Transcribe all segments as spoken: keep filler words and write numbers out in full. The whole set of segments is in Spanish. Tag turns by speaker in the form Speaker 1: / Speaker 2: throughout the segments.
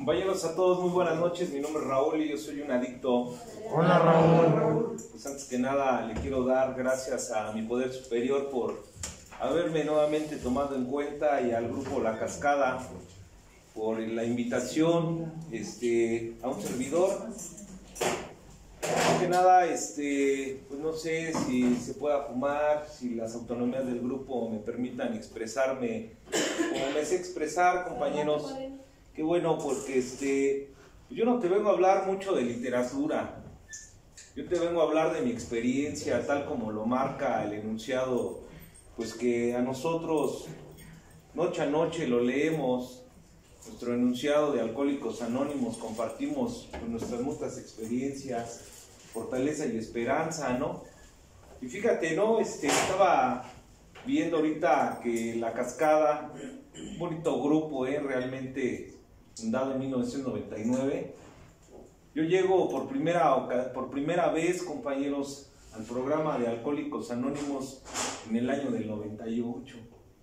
Speaker 1: Compañeros a todos, muy buenas noches. Mi nombre es Raúl y yo soy un adicto.
Speaker 2: Hola Raúl.
Speaker 1: Pues antes que nada le quiero dar gracias a mi poder superior por haberme nuevamente tomado en cuenta, y al grupo La Cascada por la invitación este, a un servidor. Más que nada, este, pues no sé si se pueda fumar, si las autonomías del grupo me permitan expresarme como me sé expresar, compañeros. Qué bueno, porque este, yo no te vengo a hablar mucho de literatura, yo te vengo a hablar de mi experiencia, tal como lo marca el enunciado, pues que a nosotros noche a noche lo leemos, nuestro enunciado de Alcohólicos Anónimos, compartimos con nuestras muchas experiencias, fortaleza y esperanza, ¿no? Y fíjate, ¿no? Este, estaba viendo ahorita que La Cascada, un bonito grupo, ¿eh? Realmente fundado en mil novecientos noventa y nueve. Yo llego por primera, por primera vez, compañeros, al programa de Alcohólicos Anónimos en el año del noventa y ocho.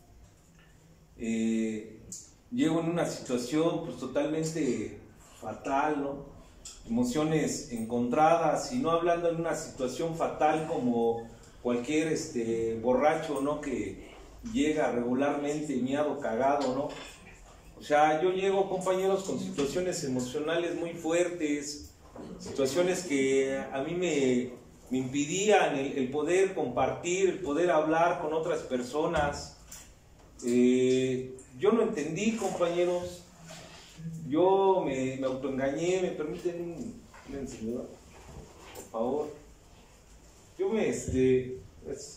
Speaker 1: Eh, llego en una situación pues totalmente fatal, ¿no? Emociones encontradas, y no hablando en una situación fatal como cualquier este, borracho, ¿no? Que llega regularmente miado, cagado, ¿no? O sea, yo llego, compañeros, con situaciones emocionales muy fuertes, situaciones que a mí me, me impidían el, el poder compartir, el poder hablar con otras personas. Eh, yo no entendí, compañeros, yo me, me autoengañé. ¿Me permiten un, un encendedor? Por favor. Yo me, este... Pues,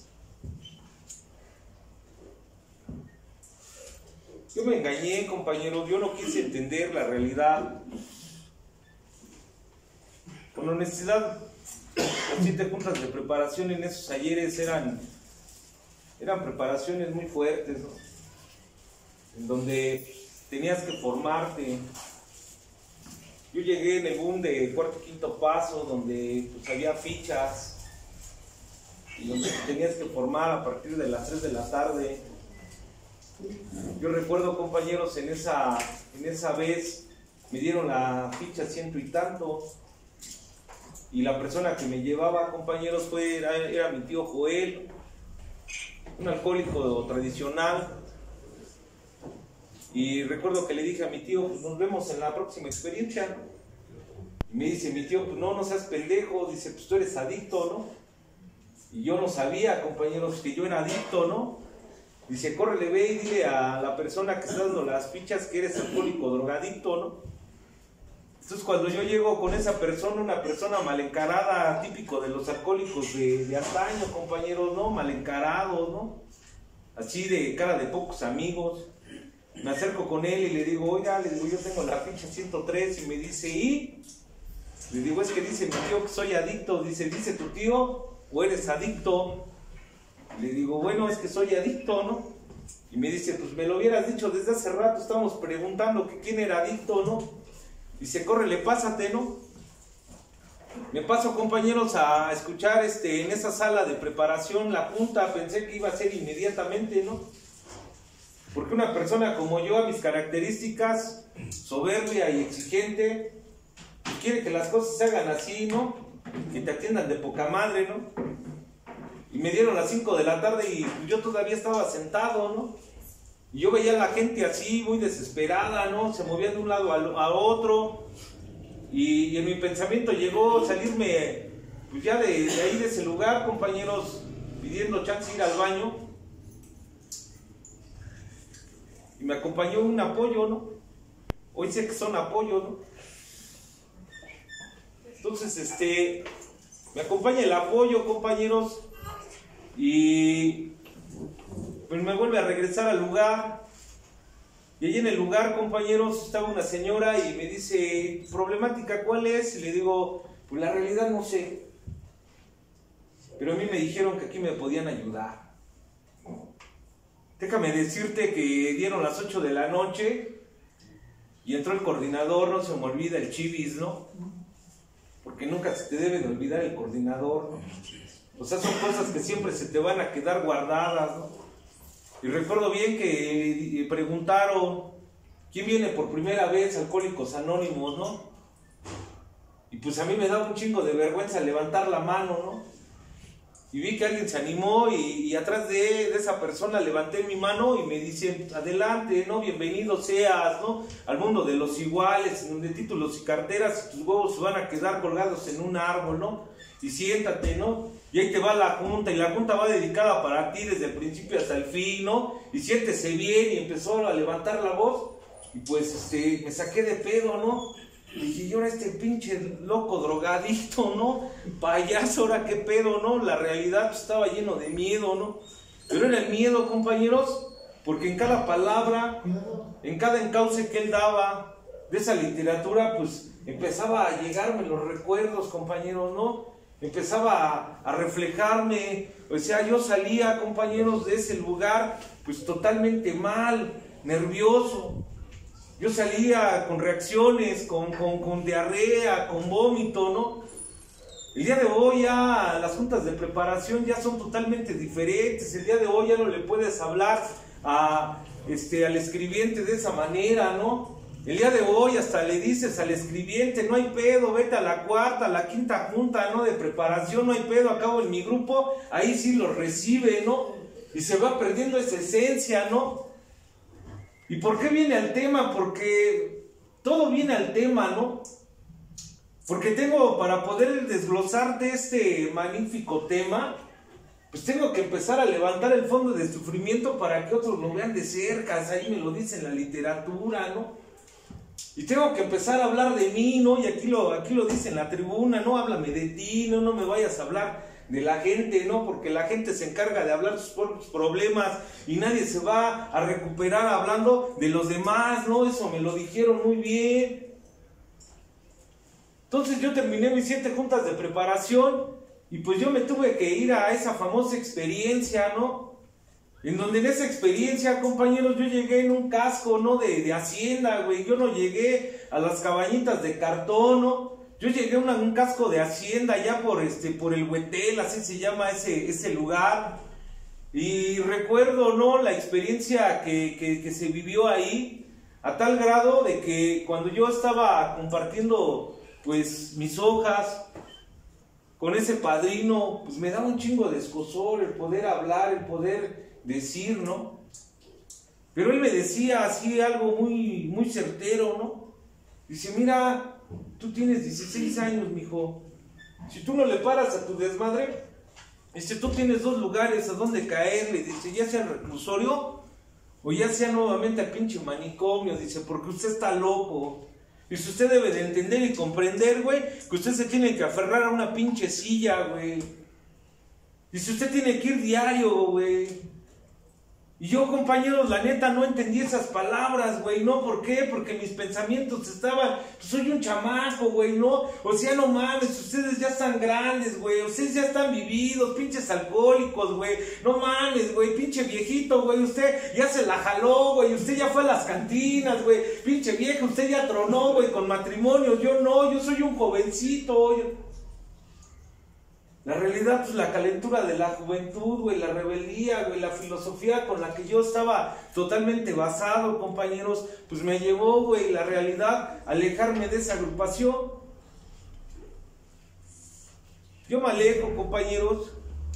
Speaker 1: Yo me engañé, compañeros, yo no quise entender la realidad. Con honestidad, las siete juntas de preparación en esos ayeres eran, eran preparaciones muy fuertes, ¿no? En donde tenías que formarte. Yo llegué en el boom de cuarto quinto paso, donde pues, había fichas, y donde tenías que formar a partir de las tres de la tarde. Yo recuerdo, compañeros, en esa, en esa vez me dieron la ficha ciento y tanto, y la persona que me llevaba, compañeros, fue, era, era mi tío Joel, un alcohólico tradicional. Y recuerdo que le dije a mi tío, pues nos vemos en la próxima experiencia. Y me dice mi tío, pues no, no seas pendejo, dice, pues tú eres adicto, ¿no? Y yo no sabía, compañeros, que yo era adicto, ¿no? Dice, córrele, ve y dile a la persona que está dando las fichas que eres alcohólico, drogadicto, ¿no? Entonces cuando yo llego con esa persona, una persona mal encarada, típico de los alcohólicos de, de antaño, compañeros, ¿no? Mal encarados, ¿no? Así de cara de pocos amigos. Me acerco con él y le digo, oiga, le digo, yo tengo la ficha ciento tres, y me dice, ¿y? Le digo, es que dice mi tío que soy adicto. Dice, ¿dice tu tío o eres adicto? Le digo, bueno, es que soy adicto, ¿no? Y me dice, pues me lo hubieras dicho desde hace rato, estamos preguntando que quién era adicto, ¿no? Dice, córrele, pásate, ¿no? Me paso, compañeros, a escuchar este, en esa sala de preparación la junta. Pensé que iba a ser inmediatamente, ¿no? Porque una persona como yo, a mis características, soberbia y exigente, quiere que las cosas se hagan así, ¿no? Que te atiendan de poca madre, ¿no? Y me dieron las cinco de la tarde y yo todavía estaba sentado, ¿no? Y yo veía a la gente así, muy desesperada, ¿no? Se movía de un lado a otro. Y, y en mi pensamiento llegó salirme, pues ya de, de ahí, de ese lugar, compañeros, pidiendo chance de ir al baño. Y me acompañó un apoyo, ¿no? Hoy sé que son apoyos, ¿no? Entonces, este, me acompaña el apoyo, compañeros. Y pues me vuelve a regresar al lugar. Y allí en el lugar, compañeros, estaba una señora y me dice, ¿problemática cuál es? Y le digo, pues la realidad no sé, pero a mí me dijeron que aquí me podían ayudar. Déjame decirte que dieron las ocho de la noche y entró el coordinador. No se me olvida el Chivis, ¿no? Porque nunca se te debe de olvidar el coordinador, ¿no? O sea, son cosas que siempre se te van a quedar guardadas, ¿no? Y recuerdo bien que preguntaron, ¿quién viene por primera vez a Alcohólicos Anónimos, no? Y pues a mí me daba un chingo de vergüenza levantar la mano, ¿no? Y vi que alguien se animó y, y atrás de, de esa persona levanté mi mano y me dicen, adelante, ¿no? Bienvenido seas, ¿no? Al mundo de los iguales, en donde títulos y carteras, tus huevos se van a quedar colgados en un árbol, ¿no? Y siéntate, ¿no? Y ahí te va la junta, y la junta va dedicada para ti desde el principio hasta el fin, ¿no? Y siéntese bien, y empezó a levantar la voz, y pues, este, me saqué de pedo, ¿no? Y dije, y ahora este pinche loco drogadicto, ¿no? Payaso, ahora qué pedo, ¿no? La realidad pues, estaba lleno de miedo, ¿no? Pero era el miedo, compañeros, porque en cada palabra, en cada encauce que él daba de esa literatura, pues empezaba a llegarme los recuerdos, compañeros, ¿no? Empezaba a, a reflejarme, o sea, yo salía, compañeros, de ese lugar, pues totalmente mal, nervioso. Yo salía con reacciones, con, con, con diarrea, con vómito, ¿no? El día de hoy ya las juntas de preparación ya son totalmente diferentes. El día de hoy ya no le puedes hablar a, este, al escribiente de esa manera, ¿no? El día de hoy hasta le dices al escribiente, no hay pedo, vete a la cuarta, a la quinta junta, ¿no? De preparación, no hay pedo, acabo en mi grupo, ahí sí lo recibe, ¿no? Y se va perdiendo esa esencia, ¿no? ¿Y por qué viene al tema? Porque todo viene al tema, ¿no? Porque tengo, para poder desglosar de este magnífico tema, pues tengo que empezar a levantar el fondo de sufrimiento para que otros lo vean de cerca, ahí me lo dice en la literatura, ¿no? Y tengo que empezar a hablar de mí, ¿no? Y aquí lo, aquí lo dice en la tribuna, ¿no? Háblame de ti, no, no me vayas a hablar de la gente, ¿no? Porque la gente se encarga de hablar sus propios problemas y nadie se va a recuperar hablando de los demás, ¿no? Eso me lo dijeron muy bien. Entonces yo terminé mis siete juntas de preparación y pues yo me tuve que ir a esa famosa experiencia, ¿no? En donde en esa experiencia, compañeros, yo llegué en un casco, ¿no? De, de hacienda, güey. Yo no llegué a las cabañitas de cartón, ¿no? Yo llegué a una, un casco de hacienda allá por, este, por el Huetel, así se llama ese, ese lugar. Y recuerdo, ¿no? La experiencia que, que, que se vivió ahí, a tal grado de que cuando yo estaba compartiendo, pues, mis hojas con ese padrino, pues me daba un chingo de escozor el poder hablar, el poder decir, ¿no? Pero él me decía así algo muy, muy certero, ¿no? Dice, mira, tú tienes dieciséis años, mijo. Si tú no le paras a tu desmadre, dice, tú tienes dos lugares a donde caerle, dice, ya sea el reclusorio o ya sea nuevamente al pinche manicomio, dice, porque usted está loco. Dice, usted debe de entender y comprender, güey, que usted se tiene que aferrar a una pinche silla, güey. Dice, usted tiene que ir diario, güey. Y yo, compañeros, la neta no entendí esas palabras, güey, ¿no? ¿Por qué? Porque mis pensamientos estaban, pues soy un chamaco, güey, ¿no? O sea, no mames, ustedes ya están grandes, güey, ustedes ya están vividos, pinches alcohólicos, güey, no mames, güey, pinche viejito, güey, usted ya se la jaló, güey, usted ya fue a las cantinas, güey, pinche viejo, usted ya tronó, güey, con matrimonio, yo no, yo soy un jovencito, yo... La realidad, pues la calentura de la juventud, güey, la rebeldía, güey, la filosofía con la que yo estaba totalmente basado, compañeros, pues me llevó, güey, la realidad, a alejarme de esa agrupación. Yo me alejo, compañeros,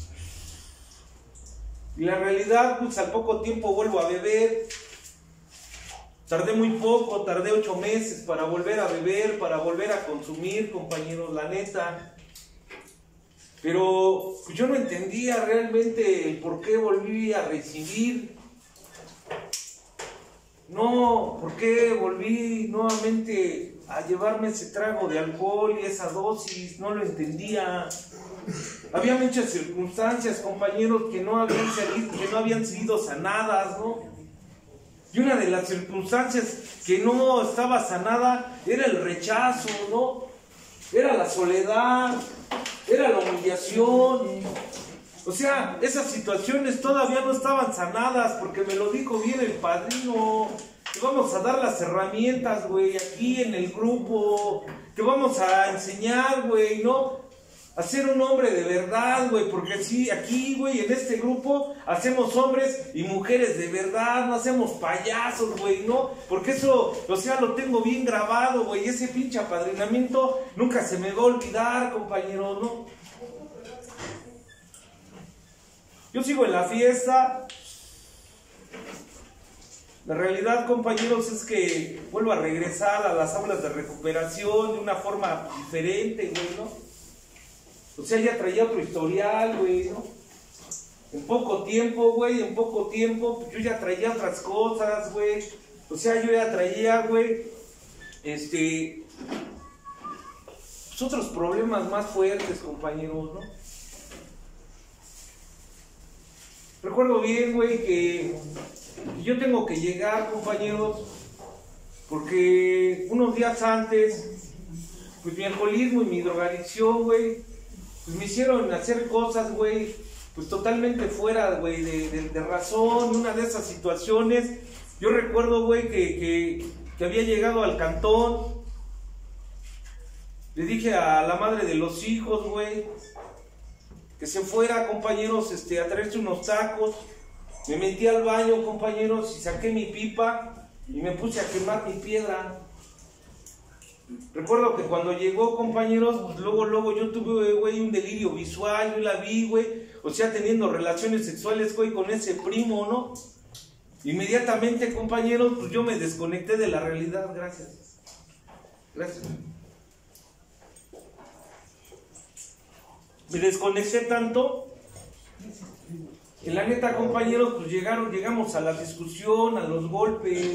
Speaker 1: y la realidad, pues al poco tiempo vuelvo a beber. Tardé muy poco, tardé ocho meses para volver a beber, para volver a consumir, compañeros, la neta. Pero pues, yo no entendía realmente el por qué volví a recibir. No, por qué volví nuevamente a llevarme ese trago de alcohol y esa dosis. No lo entendía. Había muchas circunstancias, compañeros, que no habían salido, que no habían sido sanadas, ¿no? Y una de las circunstancias que no estaba sanada era el rechazo, ¿no? Era la soledad, era la humillación. O sea, esas situaciones todavía no estaban sanadas, porque me lo dijo bien el padrino. Te vamos a dar las herramientas, güey, aquí en el grupo. Te vamos a enseñar, güey, ¿no? a ser un hombre de verdad, güey, porque sí, aquí, güey, en este grupo hacemos hombres y mujeres de verdad, no hacemos payasos, güey, ¿no? Porque eso, o sea, lo tengo bien grabado, güey, ese pinche apadrinamiento nunca se me va a olvidar, compañero, ¿no? Yo sigo en la fiesta. La realidad, compañeros, es que vuelvo a regresar a las aulas de recuperación de una forma diferente, güey, ¿no? O sea, ya traía otro historial, güey, ¿no? En poco tiempo, güey, en poco tiempo, yo ya traía otras cosas, güey. O sea, yo ya traía, güey, este, pues otros problemas más fuertes, compañeros, ¿no? Recuerdo bien, güey, que yo tengo que llegar, compañeros, porque unos días antes, pues mi alcoholismo y mi drogadicción, güey, pues me hicieron hacer cosas, güey, pues totalmente fuera, güey, de, de, de razón. Una de esas situaciones, yo recuerdo, güey, que, que, que había llegado al cantón, le dije a la madre de los hijos, güey, que se fuera, compañeros, este, a traerse unos tacos. Me metí al baño, compañeros, y saqué mi pipa y me puse a quemar mi piedra. Recuerdo que cuando llegó, compañeros, pues luego, luego yo tuve, güey, un delirio visual, yo la vi, güey, o sea, teniendo relaciones sexuales, güey, con ese primo, ¿no? Inmediatamente, compañeros, pues yo me desconecté de la realidad, gracias. Gracias. Me desconecté tanto que la neta, compañeros, pues llegaron, llegamos a la discusión, a los golpes.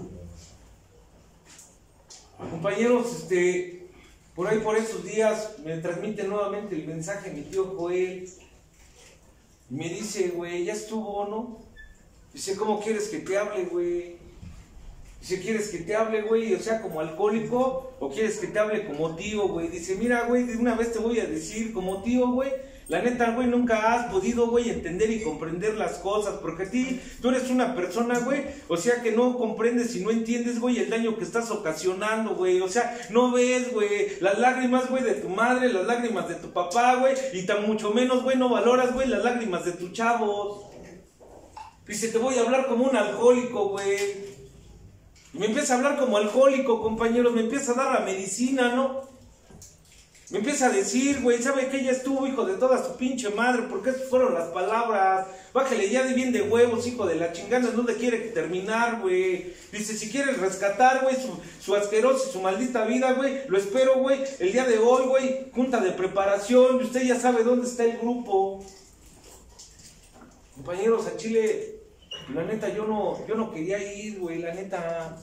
Speaker 1: Compañeros, este, por ahí por esos días me transmite nuevamente el mensaje mi tío Joel. Y me dice, güey, ya estuvo, ¿no? Dice, ¿cómo quieres que te hable, güey? Dice, ¿quieres que te hable, güey? O sea, como alcohólico, o quieres que te hable como tío, güey. Dice, mira, güey, de una vez te voy a decir, como tío, güey, la neta, güey, nunca has podido, güey, entender y comprender las cosas, porque a ti, tú eres una persona, güey, o sea, que no comprendes y no entiendes, güey, el daño que estás ocasionando, güey, o sea, no ves, güey, las lágrimas, güey, de tu madre, las lágrimas de tu papá, güey, y tan mucho menos, güey, no valoras, güey, las lágrimas de tus chavos. Dice, te voy a hablar como un alcohólico, güey. Y me empieza a hablar como alcohólico, compañeros, me empieza a dar la medicina, ¿no? Me empieza a decir, güey, ¿sabe qué? Ya estuvo, hijo de toda su pinche madre, porque esas fueron las palabras. Bájale ya de bien de huevos, hijo de la chingada, ¿dónde quiere terminar, güey? Dice, si quieres rescatar, güey, su, su asquerosa y su maldita vida, güey, lo espero, güey, el día de hoy, güey, junta de preparación, y usted ya sabe dónde está el grupo. Compañeros, a Chile, la neta, yo no, yo no quería ir, güey, la neta.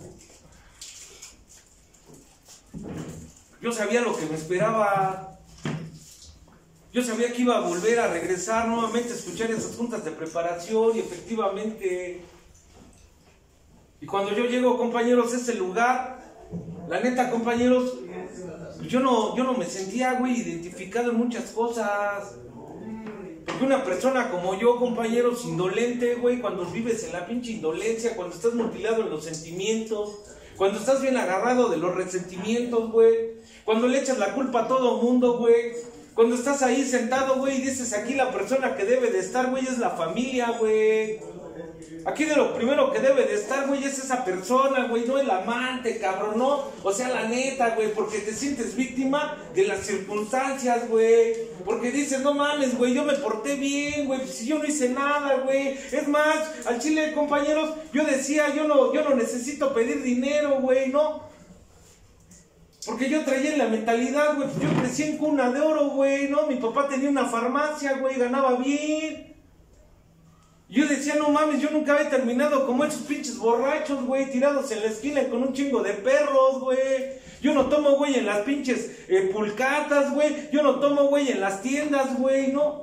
Speaker 1: Yo sabía lo que me esperaba. Yo sabía que iba a volver a regresar nuevamente a escuchar esas juntas de preparación y efectivamente. Y cuando yo llego, compañeros, a ese lugar, la neta, compañeros, yo no, yo no me sentía, güey, identificado en muchas cosas. Porque una persona como yo, compañeros, indolente, güey, cuando vives en la pinche indolencia, cuando estás mutilado en los sentimientos, cuando estás bien agarrado de los resentimientos, güey, cuando le echas la culpa a todo mundo, güey, cuando estás ahí sentado, güey, y dices, aquí la persona que debe de estar, güey, es la familia, güey. Aquí de lo primero que debe de estar, güey, es esa persona, güey, no el amante, cabrón, no. O sea, la neta, güey, porque te sientes víctima de las circunstancias, güey. Porque dices, no mames, güey, yo me porté bien, güey, pues si yo no hice nada, güey. Es más, al chile, compañeros, yo decía, yo no, yo no necesito pedir dinero, güey, ¿no? Porque yo traía en la mentalidad, güey, yo crecí en cuna de oro, güey, ¿no? Mi papá tenía una farmacia, güey, ganaba bien. Yo decía, no mames, yo nunca había terminado como esos pinches borrachos, güey, tirados en la esquina con un chingo de perros, güey. Yo no tomo, güey, en las pinches eh, pulcatas, güey. Yo no tomo, güey, en las tiendas, güey, ¿no?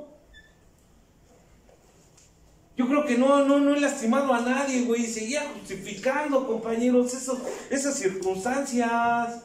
Speaker 1: Yo creo que no, no, no he lastimado a nadie, güey. Y seguía justificando, compañeros, esos, esas circunstancias.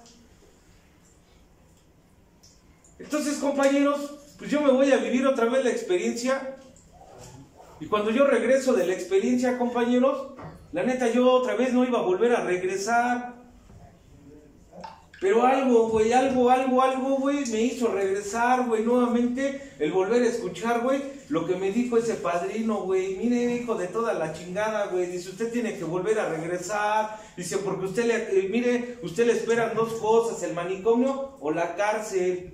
Speaker 1: Entonces, compañeros, pues yo me voy a vivir otra vez la experiencia. Y cuando yo regreso de la experiencia, compañeros, la neta yo otra vez no iba a volver a regresar. Pero algo, güey, algo, algo, algo, güey, me hizo regresar, güey, nuevamente, el volver a escuchar, güey, lo que me dijo ese padrino, güey. Mire, hijo de toda la chingada, güey, dice, usted tiene que volver a regresar, dice, porque usted le, eh, mire, usted le esperan dos cosas, el manicomio o la cárcel.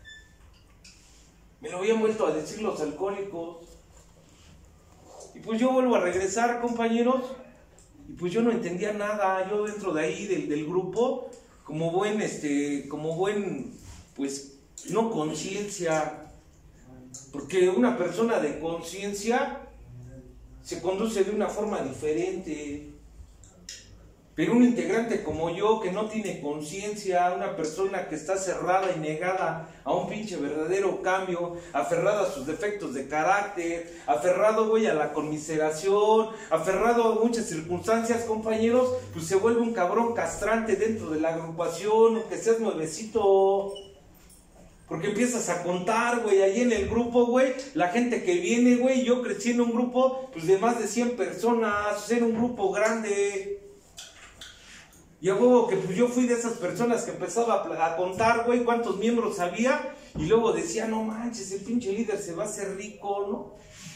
Speaker 1: Me lo habían vuelto a decir los alcohólicos. Y pues yo vuelvo a regresar, compañeros, y pues yo no entendía nada, yo dentro de ahí, del, del grupo, como buen, este, como buen, pues, no conciencia, porque una persona de conciencia se conduce de una forma diferente, pero un integrante como yo, que no tiene conciencia, una persona que está cerrada y negada a un pinche verdadero cambio, aferrada a sus defectos de carácter, aferrado, güey, a la conmiseración, aferrado a muchas circunstancias, compañeros, pues se vuelve un cabrón castrante dentro de la agrupación, aunque seas nuevecito. Porque empiezas a contar, güey, ahí en el grupo, güey, la gente que viene, güey, yo crecí en un grupo, pues de más de cien personas, o sea, era un grupo grande. Y a huevo que pues yo fui de esas personas que empezaba a, a contar, güey, cuántos miembros había, y luego decía, no manches, el pinche líder se va a hacer rico, ¿no?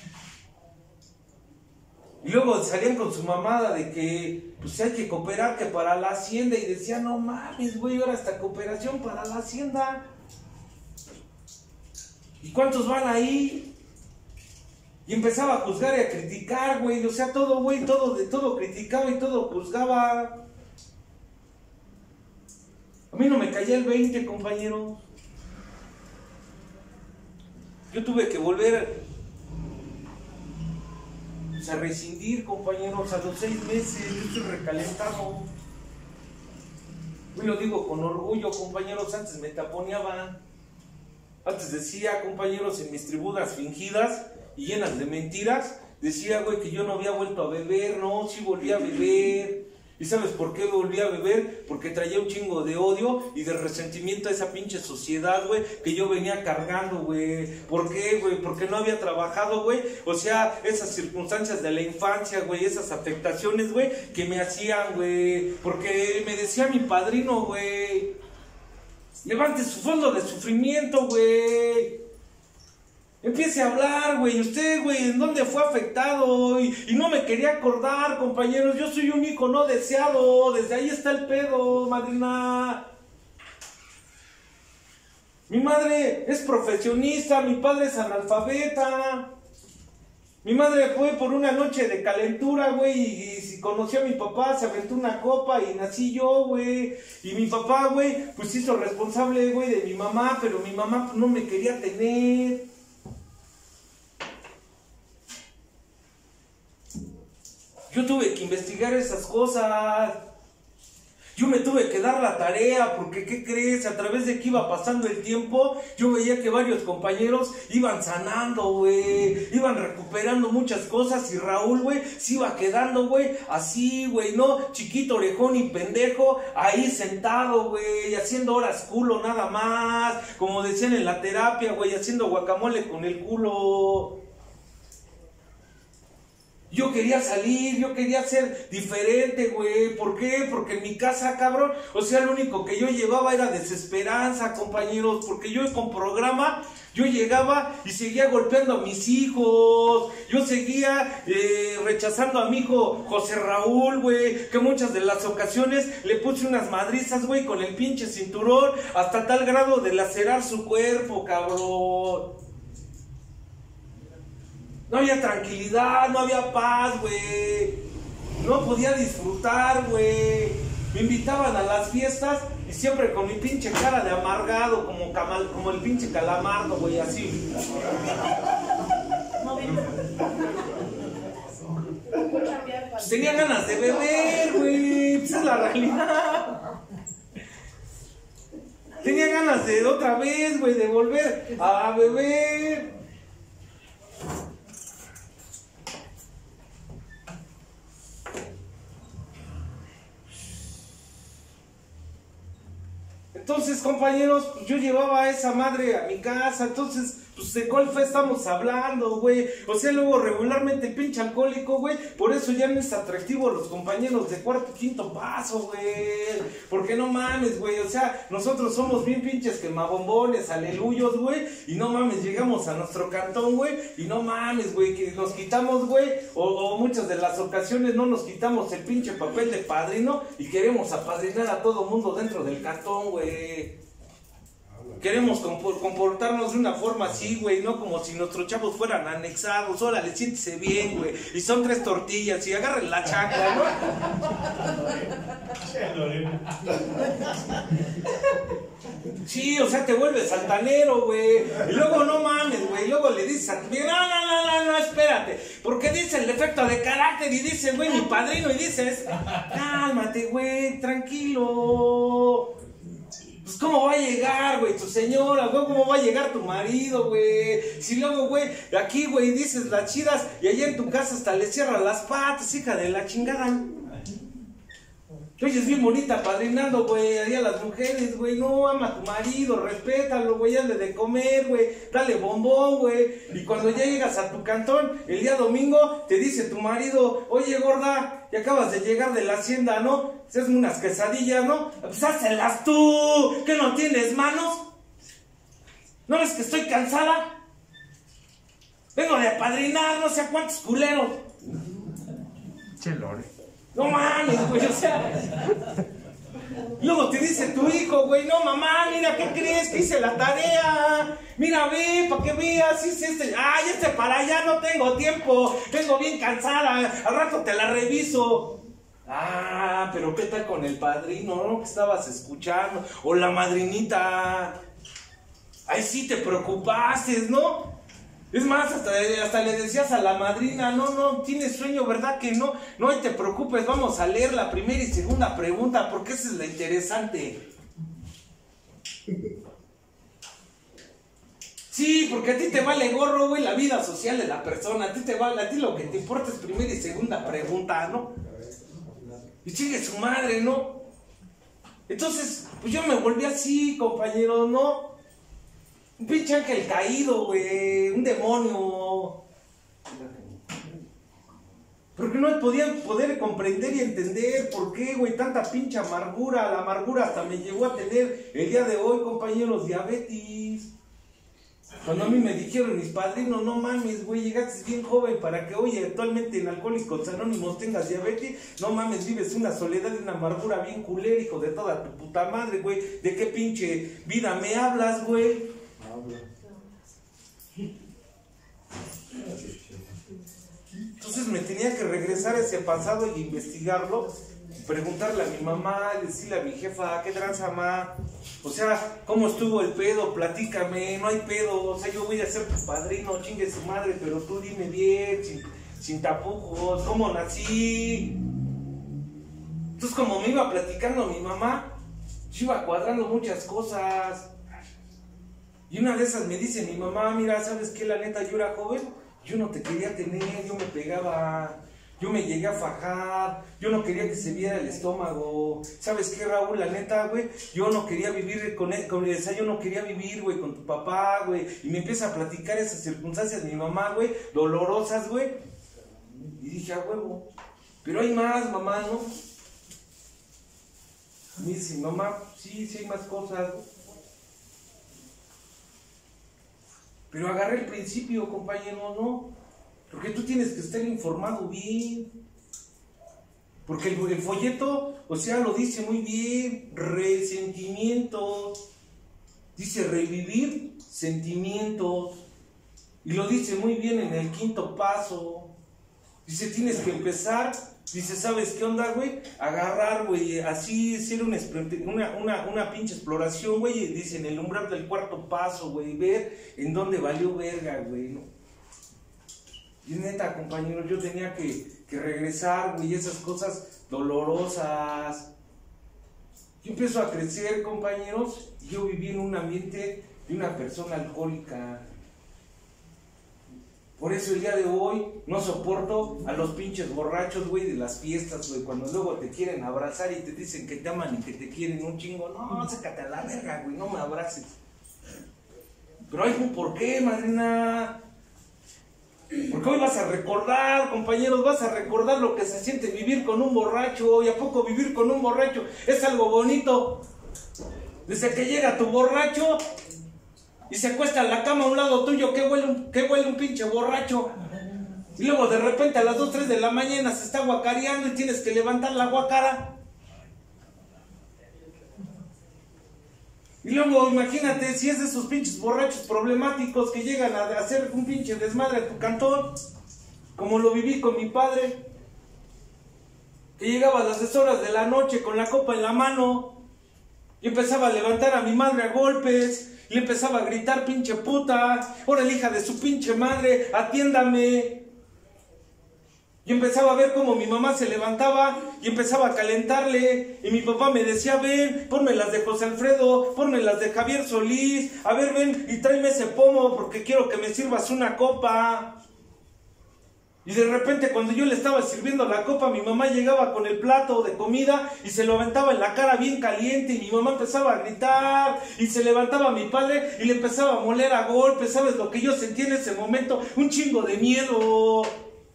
Speaker 1: Y luego salían con su mamada de que, pues hay que cooperar que para la hacienda, y decía, no mames, güey, ahora hasta cooperación para la hacienda. ¿Y cuántos van ahí? Y empezaba a juzgar y a criticar, güey, o sea, todo, güey, todo, de todo criticaba y todo juzgaba. A mí no me caía el veinte, compañero. Yo tuve que volver pues, a rescindir, compañeros, a los seis meses. Yo estoy recalentado. Yo lo digo con orgullo, compañeros. Antes me taponeaban. Antes decía, compañeros, en mis tribunas fingidas y llenas de mentiras, decía, güey, que yo no había vuelto a beber. No, sí volví a beber. ¿Y sabes por qué volví a beber? Porque traía un chingo de odio y de resentimiento a esa pinche sociedad, güey, que yo venía cargando, güey. ¿Por qué, güey? Porque no había trabajado, güey. O sea, esas circunstancias de la infancia, güey, esas afectaciones, güey, que me hacían, güey. Porque me decía mi padrino, güey, levante su fondo de sufrimiento, güey. Empiece a hablar, güey, usted, güey, ¿en dónde fue afectado? Y, y no me quería acordar, compañeros, yo soy un hijo no deseado, desde ahí está el pedo, madrina. Mi madre es profesionista, mi padre es analfabeta. Mi madre fue por una noche de calentura, güey, y, y si conoció a mi papá, se aventó una copa y nací yo, güey. Y mi papá, güey, pues hizo responsable, güey, de mi mamá, pero mi mamá no me quería tener. Yo tuve que investigar esas cosas. Yo me tuve que dar la tarea, porque ¿qué crees? A través de que iba pasando el tiempo, yo veía que varios compañeros iban sanando, güey. Iban recuperando muchas cosas y Raúl, güey, se iba quedando, güey, así, güey, ¿no? Chiquito, orejón y pendejo, ahí sentado, güey, haciendo horas culo nada más. Como decían en la terapia, güey, haciendo guacamole con el culo. Yo quería salir, yo quería ser diferente, güey. ¿Por qué? Porque en mi casa, cabrón, o sea, lo único que yo llevaba era desesperanza, compañeros. Porque yo con programa, yo llegaba y seguía golpeando a mis hijos. Yo seguía eh, rechazando a mi hijo José Raúl, güey. Que muchas de las ocasiones le puse unas madrizas, güey, con el pinche cinturón. Hasta tal grado de lacerar su cuerpo, cabrón. No había tranquilidad, no había paz, güey. No podía disfrutar, güey. Me invitaban a las fiestas y siempre con mi pinche cara de amargado, como, camal, como el pinche calamardo, güey, así. Pues tenía ganas de beber, güey. Esa es la realidad. Tenía ganas de otra vez, güey, de volver a beber. Entonces, compañeros, yo llevaba a esa madre a mi casa. Entonces, Pues de cuál fe estamos hablando, güey. O sea, luego regularmente el pinche alcohólico, güey, por eso ya no es atractivo los compañeros de cuarto, quinto paso, güey. Porque no mames, güey. O sea, nosotros somos bien pinches quemabombones, aleluyos, güey. Y no mames, llegamos a nuestro cantón, güey. Y no mames, güey, que nos quitamos, güey. O, o muchas de las ocasiones no nos quitamos el pinche papel de padrino y queremos apadrinar a todo mundo dentro del cantón, güey. Queremos comportarnos de una forma así, güey, no como si nuestros chavos fueran anexados. Órale, siéntese bien, güey. Y son tres tortillas y agarren la chancla, ¿no? Sí, o sea, te vuelves altanero, güey. Y luego no mames, güey. Luego le dices a tu vieja, no, no, no, no, no, espérate. Porque dice el defecto de carácter y dice, güey, mi padrino. Y dices, cálmate, güey, tranquilo. Pues cómo va a llegar, güey, tu señora, güey, cómo va a llegar tu marido, güey. Si luego, güey, aquí, güey, dices las chidas y allá en tu casa hasta le cierran las patas, hija de la chingada. Oye, es bien bonita padrinando, güey, allá las mujeres, güey. No, ama a tu marido, respétalo, güey, dale de comer, güey, dale bombón, güey. Y cuando ya llegas a tu cantón, el día domingo, te dice tu marido, oye, gorda, ya acabas de llegar de la hacienda, ¿no? Hazme unas quesadillas, ¿no? Pues hácelas tú, que no tienes manos. ¿No ves que estoy cansada? Vengo de apadrinar, no sé a cuántos culeros.
Speaker 2: Chelore.
Speaker 1: No mames, güey, o sea. Luego te dice tu hijo, güey, no mamá, mira, ¿qué crees? Que hice la tarea. Mira, ve, para que veas, hice este. Ay, este para allá, no tengo tiempo. Vengo bien cansada, al rato te la reviso. Ah, pero ¿qué tal con el padrino, no? Que estabas escuchando. O la madrinita. Ahí sí te preocupaste, ¿no? Es más, hasta, hasta le decías a la madrina, no, no, tienes sueño, ¿verdad que no? No te preocupes, vamos a leer la primera y segunda pregunta, porque esa es la interesante. Sí, porque a ti te vale gorro, güey, la vida social de la persona. A ti te vale, a ti lo que te importa es primera y segunda pregunta, ¿no? Y chingue su madre, ¿no? Entonces, pues yo me volví así, compañero, ¿no? Un pinche ángel caído, güey, un demonio. Porque no podía poder comprender y entender por qué, güey, tanta pinche amargura. La amargura hasta me llevó a tener el día de hoy, compañeros, diabetes. Cuando a mí me dijeron mis padrinos, no mames, güey, llegaste bien joven para que hoy actualmente en Alcohólicos Anónimos tengas diabetes. No mames, vives una soledad y una amargura bien culera, hijo de toda tu puta madre, güey. ¿De qué pinche vida me hablas, güey? Entonces me tenía que regresar a ese pasado y investigarlo, preguntarle a mi mamá, decirle a mi jefa, ¿qué tranza, mamá? O sea, ¿cómo estuvo el pedo? Platícame, no hay pedo, o sea, yo voy a ser tu padrino, chingue su madre, pero tú dime bien, sin, sin tapujos, ¿cómo nací? Entonces, como me iba platicando mi mamá, yo iba cuadrando muchas cosas. Y una de esas me dice mi mamá, mira, ¿sabes qué? La neta, yo era joven, yo no te quería tener, yo me pegaba, yo me llegué a fajar, yo no quería que se viera el estómago. ¿Sabes qué, Raúl? La neta, güey, yo no quería vivir con él, con, o sea, yo no quería vivir, güey, con tu papá, güey. Y me empieza a platicar esas circunstancias de mi mamá, güey, dolorosas, güey. Y dije, a huevo, pero hay más, mamá, ¿no? Me dice, mamá, sí, sí hay más cosas, güey. Pero agarré el principio, compañero, ¿no? Porque tú tienes que estar informado bien. Porque el, el folleto, o sea, lo dice muy bien, resentimientos. Dice revivir sentimientos. Y lo dice muy bien en el quinto paso. Dice, tienes que empezar. Dice, ¿sabes qué onda, güey? Agarrar, güey, así, hacer una, una, una, una pinche exploración, güey. Y dice, en el umbral del cuarto paso, güey, ver en dónde valió verga, güey, ¿no? Y neta, compañero, yo tenía que, que regresar, güey, esas cosas dolorosas. Yo empiezo a crecer, compañeros, y yo viví en un ambiente de una persona alcohólica. Por eso el día de hoy no soporto a los pinches borrachos, güey, de las fiestas, güey, cuando luego te quieren abrazar y te dicen que te aman y que te quieren un chingo. No, sácate a la verga, güey, no me abraces. Pero hay un porqué, madrina. Porque hoy vas a recordar, compañeros, vas a recordar lo que se siente vivir con un borracho. ¿Y a poco vivir con un borracho es algo bonito? Desde que llega tu borracho y se acuesta en la cama a un lado tuyo, ¿qué huele un, qué huele un pinche borracho? Y luego de repente a las dos, tres de la mañana se está guacareando y tienes que levantar la guacara. Y luego imagínate si es de esos pinches borrachos problemáticos que llegan a hacer un pinche desmadre en tu cantón, como lo viví con mi padre, que llegaba a las seis horas de la noche con la copa en la mano y empezaba a levantar a mi madre a golpes, y le empezaba a gritar: pinche puta, ahora el hija de su pinche madre, atiéndame. Y empezaba a ver cómo mi mamá se levantaba y empezaba a calentarle. Y mi papá me decía: ven, ponme las de José Alfredo, ponme las de Javier Solís. A ver, ven y tráeme ese pomo porque quiero que me sirvas una copa. Y de repente cuando yo le estaba sirviendo la copa, mi mamá llegaba con el plato de comida y se lo aventaba en la cara bien caliente. Y mi mamá empezaba a gritar y se levantaba mi padre y le empezaba a moler a golpes. ¿Sabes lo que yo sentí en ese momento? Un chingo de miedo.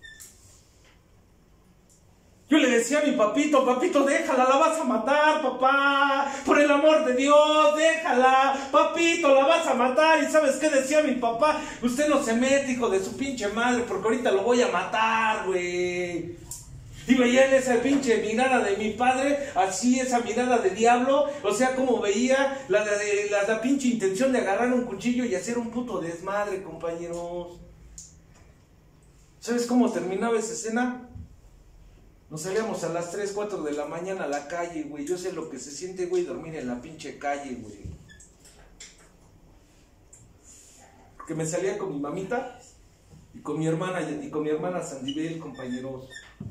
Speaker 1: Yo le decía a mi papito: papito, déjala, la vas a matar, papá, por el amor de Dios, déjala, papito, la vas a matar. ¿Y sabes qué decía mi papá? Usted no se mete, hijo de su pinche madre, porque ahorita lo voy a matar, güey. Y veía en esa pinche mirada de mi padre, así, esa mirada de diablo, o sea, como veía la, la, la, la pinche intención de agarrar un cuchillo y hacer un puto desmadre, compañeros. ¿Sabes cómo terminaba esa escena? Nos salíamos a las tres, cuatro de la mañana a la calle, güey. Yo sé lo que se siente, güey, dormir en la pinche calle, güey. Porque me salía con mi mamita y con mi hermana, y con mi hermana Sandibel, compañeros.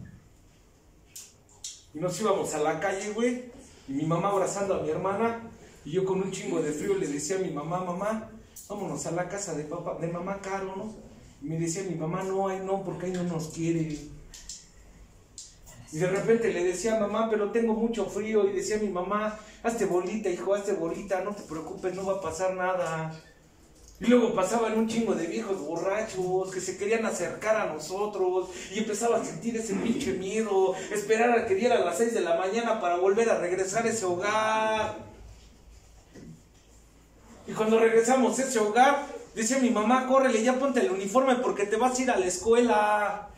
Speaker 1: Y nos íbamos a la calle, güey, y mi mamá abrazando a mi hermana, y yo con un chingo de frío le decía a mi mamá: mamá, vámonos a la casa de papá, de mamá Caro, ¿no? Y me decía mi mamá: no, ay no, porque ahí no nos quiere. Y de repente le decía: mamá, pero tengo mucho frío. Y decía mi mamá: hazte bolita, hijo, hazte bolita, no te preocupes, no va a pasar nada. Y luego pasaban un chingo de viejos borrachos que se querían acercar a nosotros. Y empezaba a sentir ese pinche miedo, esperar a que diera las seis de la mañana para volver a regresar a ese hogar. Y cuando regresamos a ese hogar, decía mi mamá: córrele, ya ponte el uniforme porque te vas a ir a la escuela.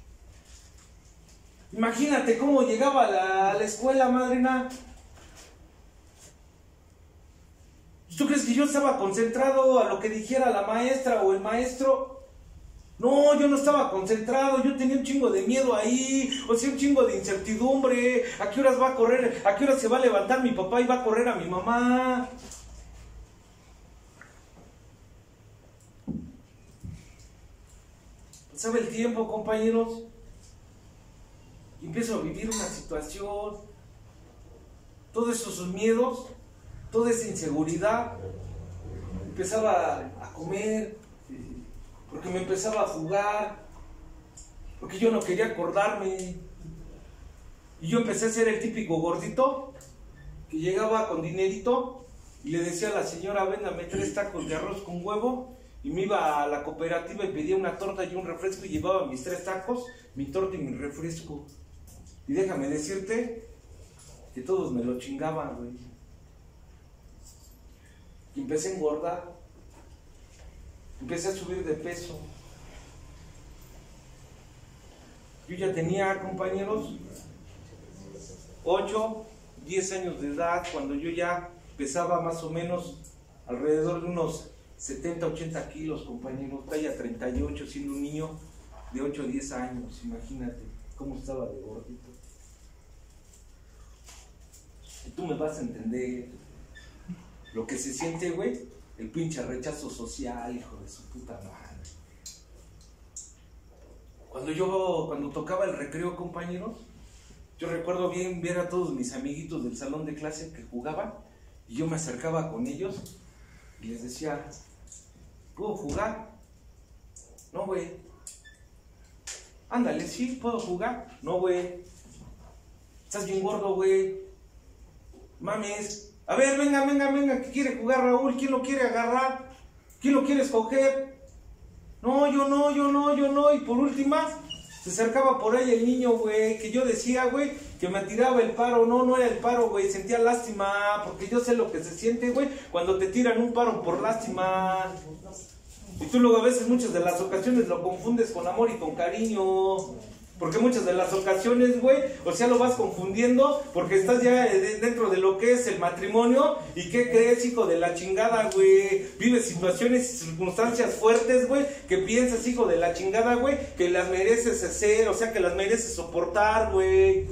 Speaker 1: Imagínate cómo llegaba a la, a la escuela, madrina. ¿Tú crees que yo estaba concentrado a lo que dijera la maestra o el maestro? No, yo no estaba concentrado, yo tenía un chingo de miedo ahí, o sea, un chingo de incertidumbre. ¿A qué horas va a correr? ¿A qué horas se va a levantar mi papá y va a correr a mi mamá? ¿Sabe el tiempo, compañeros? Y empiezo a vivir una situación, todos esos miedos, toda esa inseguridad. Empezaba a comer, porque me empezaba a jugar, porque yo no quería acordarme. Y yo empecé a ser el típico gordito que llegaba con dinerito y le decía a la señora: véndame tres tacos de arroz con huevo. Y me iba a la cooperativa y pedía una torta y un refresco y llevaba mis tres tacos, mi torta y mi refresco. Y déjame decirte que todos me lo chingaban, güey. Y empecé a engordar. Empecé a subir de peso. Yo ya tenía, compañeros, ocho, diez años de edad, cuando yo ya pesaba más o menos alrededor de unos setenta, ochenta kilos, compañeros, talla treinta y ocho, siendo un niño de ocho o diez años. Imagínate cómo estaba de gordito. Y tú me vas a entender lo que se siente, güey, el pinche rechazo social, hijo de su puta madre. Cuando yo, cuando tocaba el recreo, compañeros, yo recuerdo bien ver a todos mis amiguitos del salón de clase que jugaban, y yo me acercaba con ellos y les decía: ¿puedo jugar? No, güey. Ándale, sí, ¿puedo jugar? No, güey. Estás bien gordo, güey. Mames. A ver, venga, venga, venga, ¿qué quiere jugar Raúl? ¿Quién lo quiere agarrar? ¿Quién lo quiere escoger? No, yo no, yo no, yo no. Y por últimas, se acercaba por ahí el niño, güey, que yo decía, güey, que me tiraba el paro. No, no era el paro, güey, sentía lástima, porque yo sé lo que se siente, güey, cuando te tiran un paro por lástima. Y tú luego a veces, muchas de las ocasiones, lo confundes con amor y con cariño. Porque muchas de las ocasiones, güey, o sea, lo vas confundiendo porque estás ya dentro de lo que es el matrimonio. ¿Y qué crees, hijo de la chingada, güey? Vives situaciones y circunstancias fuertes, güey, que piensas, hijo de la chingada, güey, que las mereces hacer, o sea, que las mereces soportar, güey.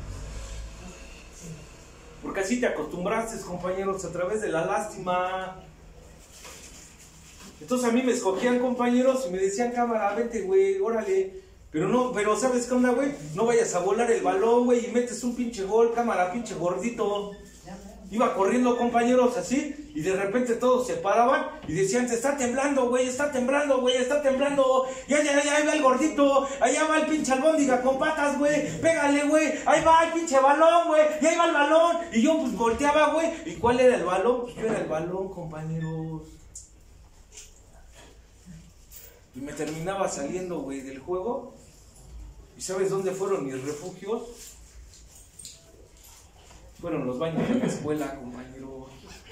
Speaker 1: Porque así te acostumbraste, compañeros, a través de la lástima. Entonces a mí me escogían, compañeros, y me decían, cámara, vente, güey, órale. Pero no, pero ¿sabes qué onda, güey? No vayas a volar el balón, güey, y metes un pinche gol, cámara, pinche gordito. Iba corriendo, compañeros, así, y de repente todos se paraban y decían, está temblando, güey, está temblando, güey, está temblando. Ya, ya, ya, ahí va el gordito, allá va el pinche albóndiga con patas, güey, pégale, güey, ahí va el pinche balón, güey, y ahí va el balón. Y yo, pues, volteaba, güey, ¿y cuál era el balón? Pues yo era el balón, compañeros. Y me terminaba saliendo, güey, del juego. ¿Y sabes dónde fueron mis refugios? Fueron los baños de la escuela, compañero.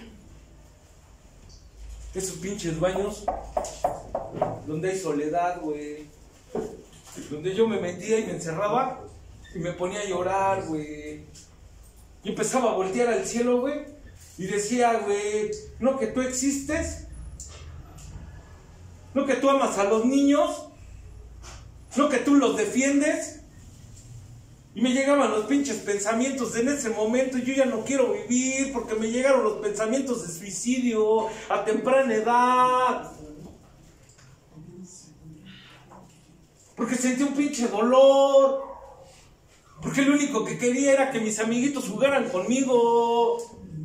Speaker 1: Esos pinches baños donde hay soledad, güey. Donde yo me metía y me encerraba y me ponía a llorar, güey. Y empezaba a voltear al cielo, güey. Y decía, güey, no que tú existes. No que tú amas a los niños. No que tú los defiendes. Y me llegaban los pinches pensamientos en ese momento. Yo ya no quiero vivir porque me llegaron los pensamientos de suicidio a temprana edad. Porque sentí un pinche dolor. Porque lo único que quería era que mis amiguitos jugaran conmigo.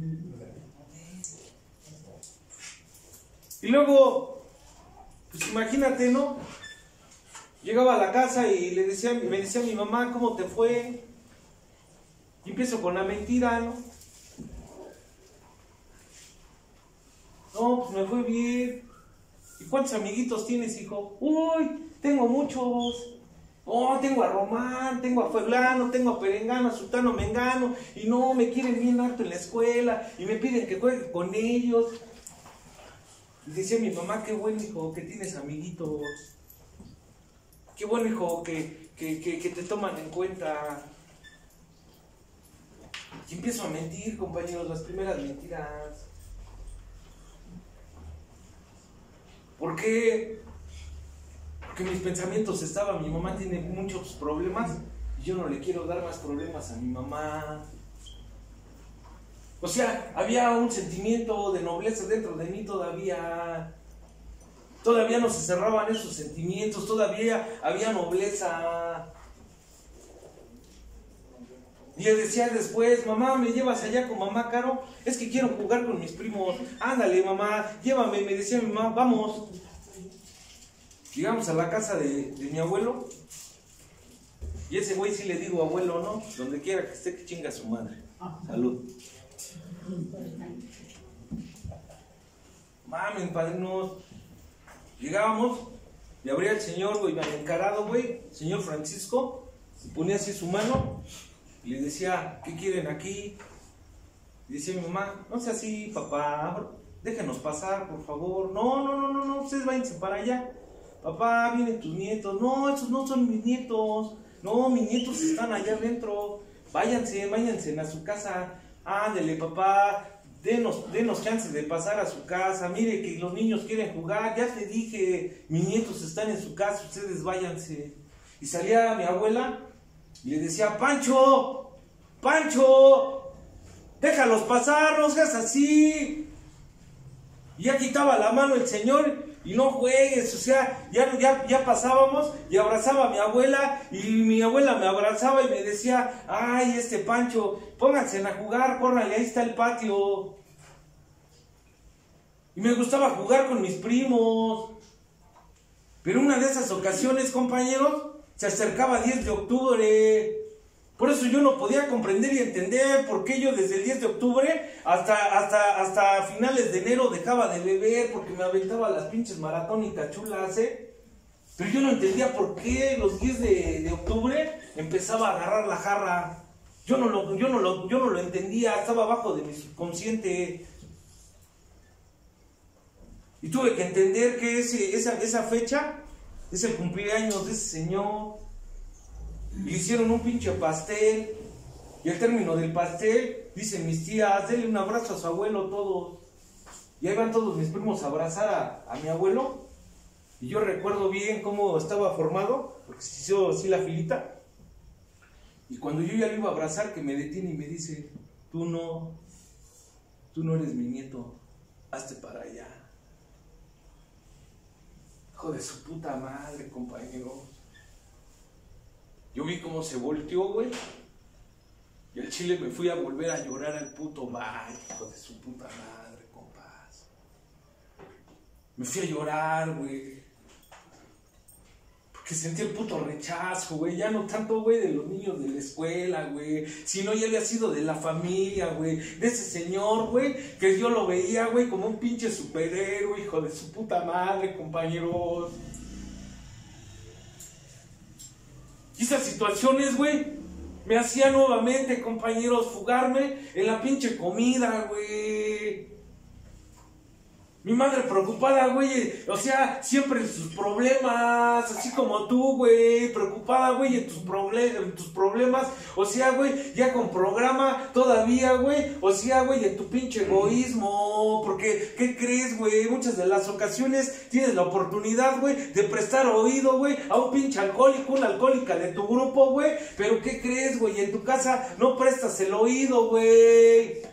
Speaker 1: Y luego, pues imagínate, ¿no? Llegaba a la casa y le decía, me decía a mi mamá, ¿cómo te fue? Y empiezo con la mentira, ¿no? No, pues me fue bien. ¿Y cuántos amiguitos tienes, hijo? Uy, tengo muchos. Oh, tengo a Román, tengo a Fueblano, tengo a Perengano, a Sultano Mengano. Y no, me quieren bien harto en la escuela y me piden que juegue con ellos. Y decía mi mamá, qué bueno, hijo, que tienes amiguitos. Qué bueno, hijo, que, que, que, que te toman en cuenta. Y empiezo a mentir, compañeros, las primeras mentiras. ¿Por qué? Porque mis pensamientos estaban, mi mamá tiene muchos problemas y yo no le quiero dar más problemas a mi mamá. O sea, había un sentimiento de nobleza dentro de mí todavía. Todavía no se cerraban esos sentimientos, todavía había nobleza. Y le decía después, mamá, ¿me llevas allá con mamá, Caro? Es que quiero jugar con mis primos. Ándale, mamá, llévame. Me decía mi mamá, vamos. Llegamos a la casa de, de mi abuelo. Y ese güey sí le digo abuelo, ¿no? Donde quiera que esté, que chinga a su madre. Salud. Mamen, padrinos. Llegábamos, y abría el señor, güey, me había encarado, güey, señor Francisco, y ponía así su mano, y le decía, ¿qué quieren aquí? Y decía mi mamá, no sea así, papá, déjenos pasar, por favor. No, no, no, no, no, ustedes váyanse para allá. Papá, vienen tus nietos. No, esos no son mis nietos. No, mis nietos están allá adentro. Váyanse, váyanse a su casa. Ándele, papá. Denos, denos chance de pasar a su casa. Mire que los niños quieren jugar. Ya te dije, mis nietos están en su casa, ustedes váyanse. Y salía mi abuela y le decía, Pancho, Pancho, déjalos pasar, no seas así. Y ya quitaba la mano el señor y no juegues, o sea, ya, ya, ya pasábamos y abrazaba a mi abuela y mi abuela me abrazaba y me decía, ay, este Pancho, pónganse a jugar, córrale, ahí está el patio. Y me gustaba jugar con mis primos. Pero una de esas ocasiones, compañeros, se acercaba diez de octubre Por eso yo no podía comprender y entender por qué yo desde el diez de octubre hasta, hasta, hasta finales de enero dejaba de beber, porque me aventaba las pinches maratónicas chulas, ¿eh? Pero yo no entendía por qué los diez de, de octubre empezaba a agarrar la jarra. Yo no, lo, yo, no lo, yo no lo entendía, estaba abajo de mi subconsciente. Y tuve que entender que ese, esa, esa fecha es el cumpleaños de ese señor. Y le hicieron un pinche pastel. Y al término del pastel, dicen mis tías, denle un abrazo a su abuelo todos. Y ahí van todos mis primos a abrazar a, a mi abuelo. Y yo recuerdo bien cómo estaba formado, porque se hizo así la filita. Y cuando yo ya lo iba a abrazar, que me detiene y me dice, tú no, tú no eres mi nieto, hazte para allá. Hijo de su puta madre, compañero. Yo vi cómo se volteó, güey. Y al chile me fui a volver a llorar al puto bar, hijo de su puta madre, compas. Me fui a llorar, güey. Porque sentí el puto rechazo, güey. Ya no tanto, güey, de los niños de la escuela, güey. Sino ya había sido de la familia, güey. De ese señor, güey, que yo lo veía, güey, como un pinche superhéroe, hijo de su puta madre, compañeros. Y esas situaciones, güey, me hacían nuevamente, compañeros, fugarme en la pinche comida, güey. Mi madre preocupada, güey, o sea, siempre en sus problemas, así como tú, güey, preocupada, güey, en tus, proble- en tus problemas, o sea, güey, ya con programa todavía, güey, o sea, güey, en tu pinche egoísmo, porque, ¿qué crees, güey? Muchas de las ocasiones tienes la oportunidad, güey, de prestar oído, güey, a un pinche alcohólico, una alcohólica de tu grupo, güey, pero ¿qué crees, güey? En tu casa no prestas el oído, güey.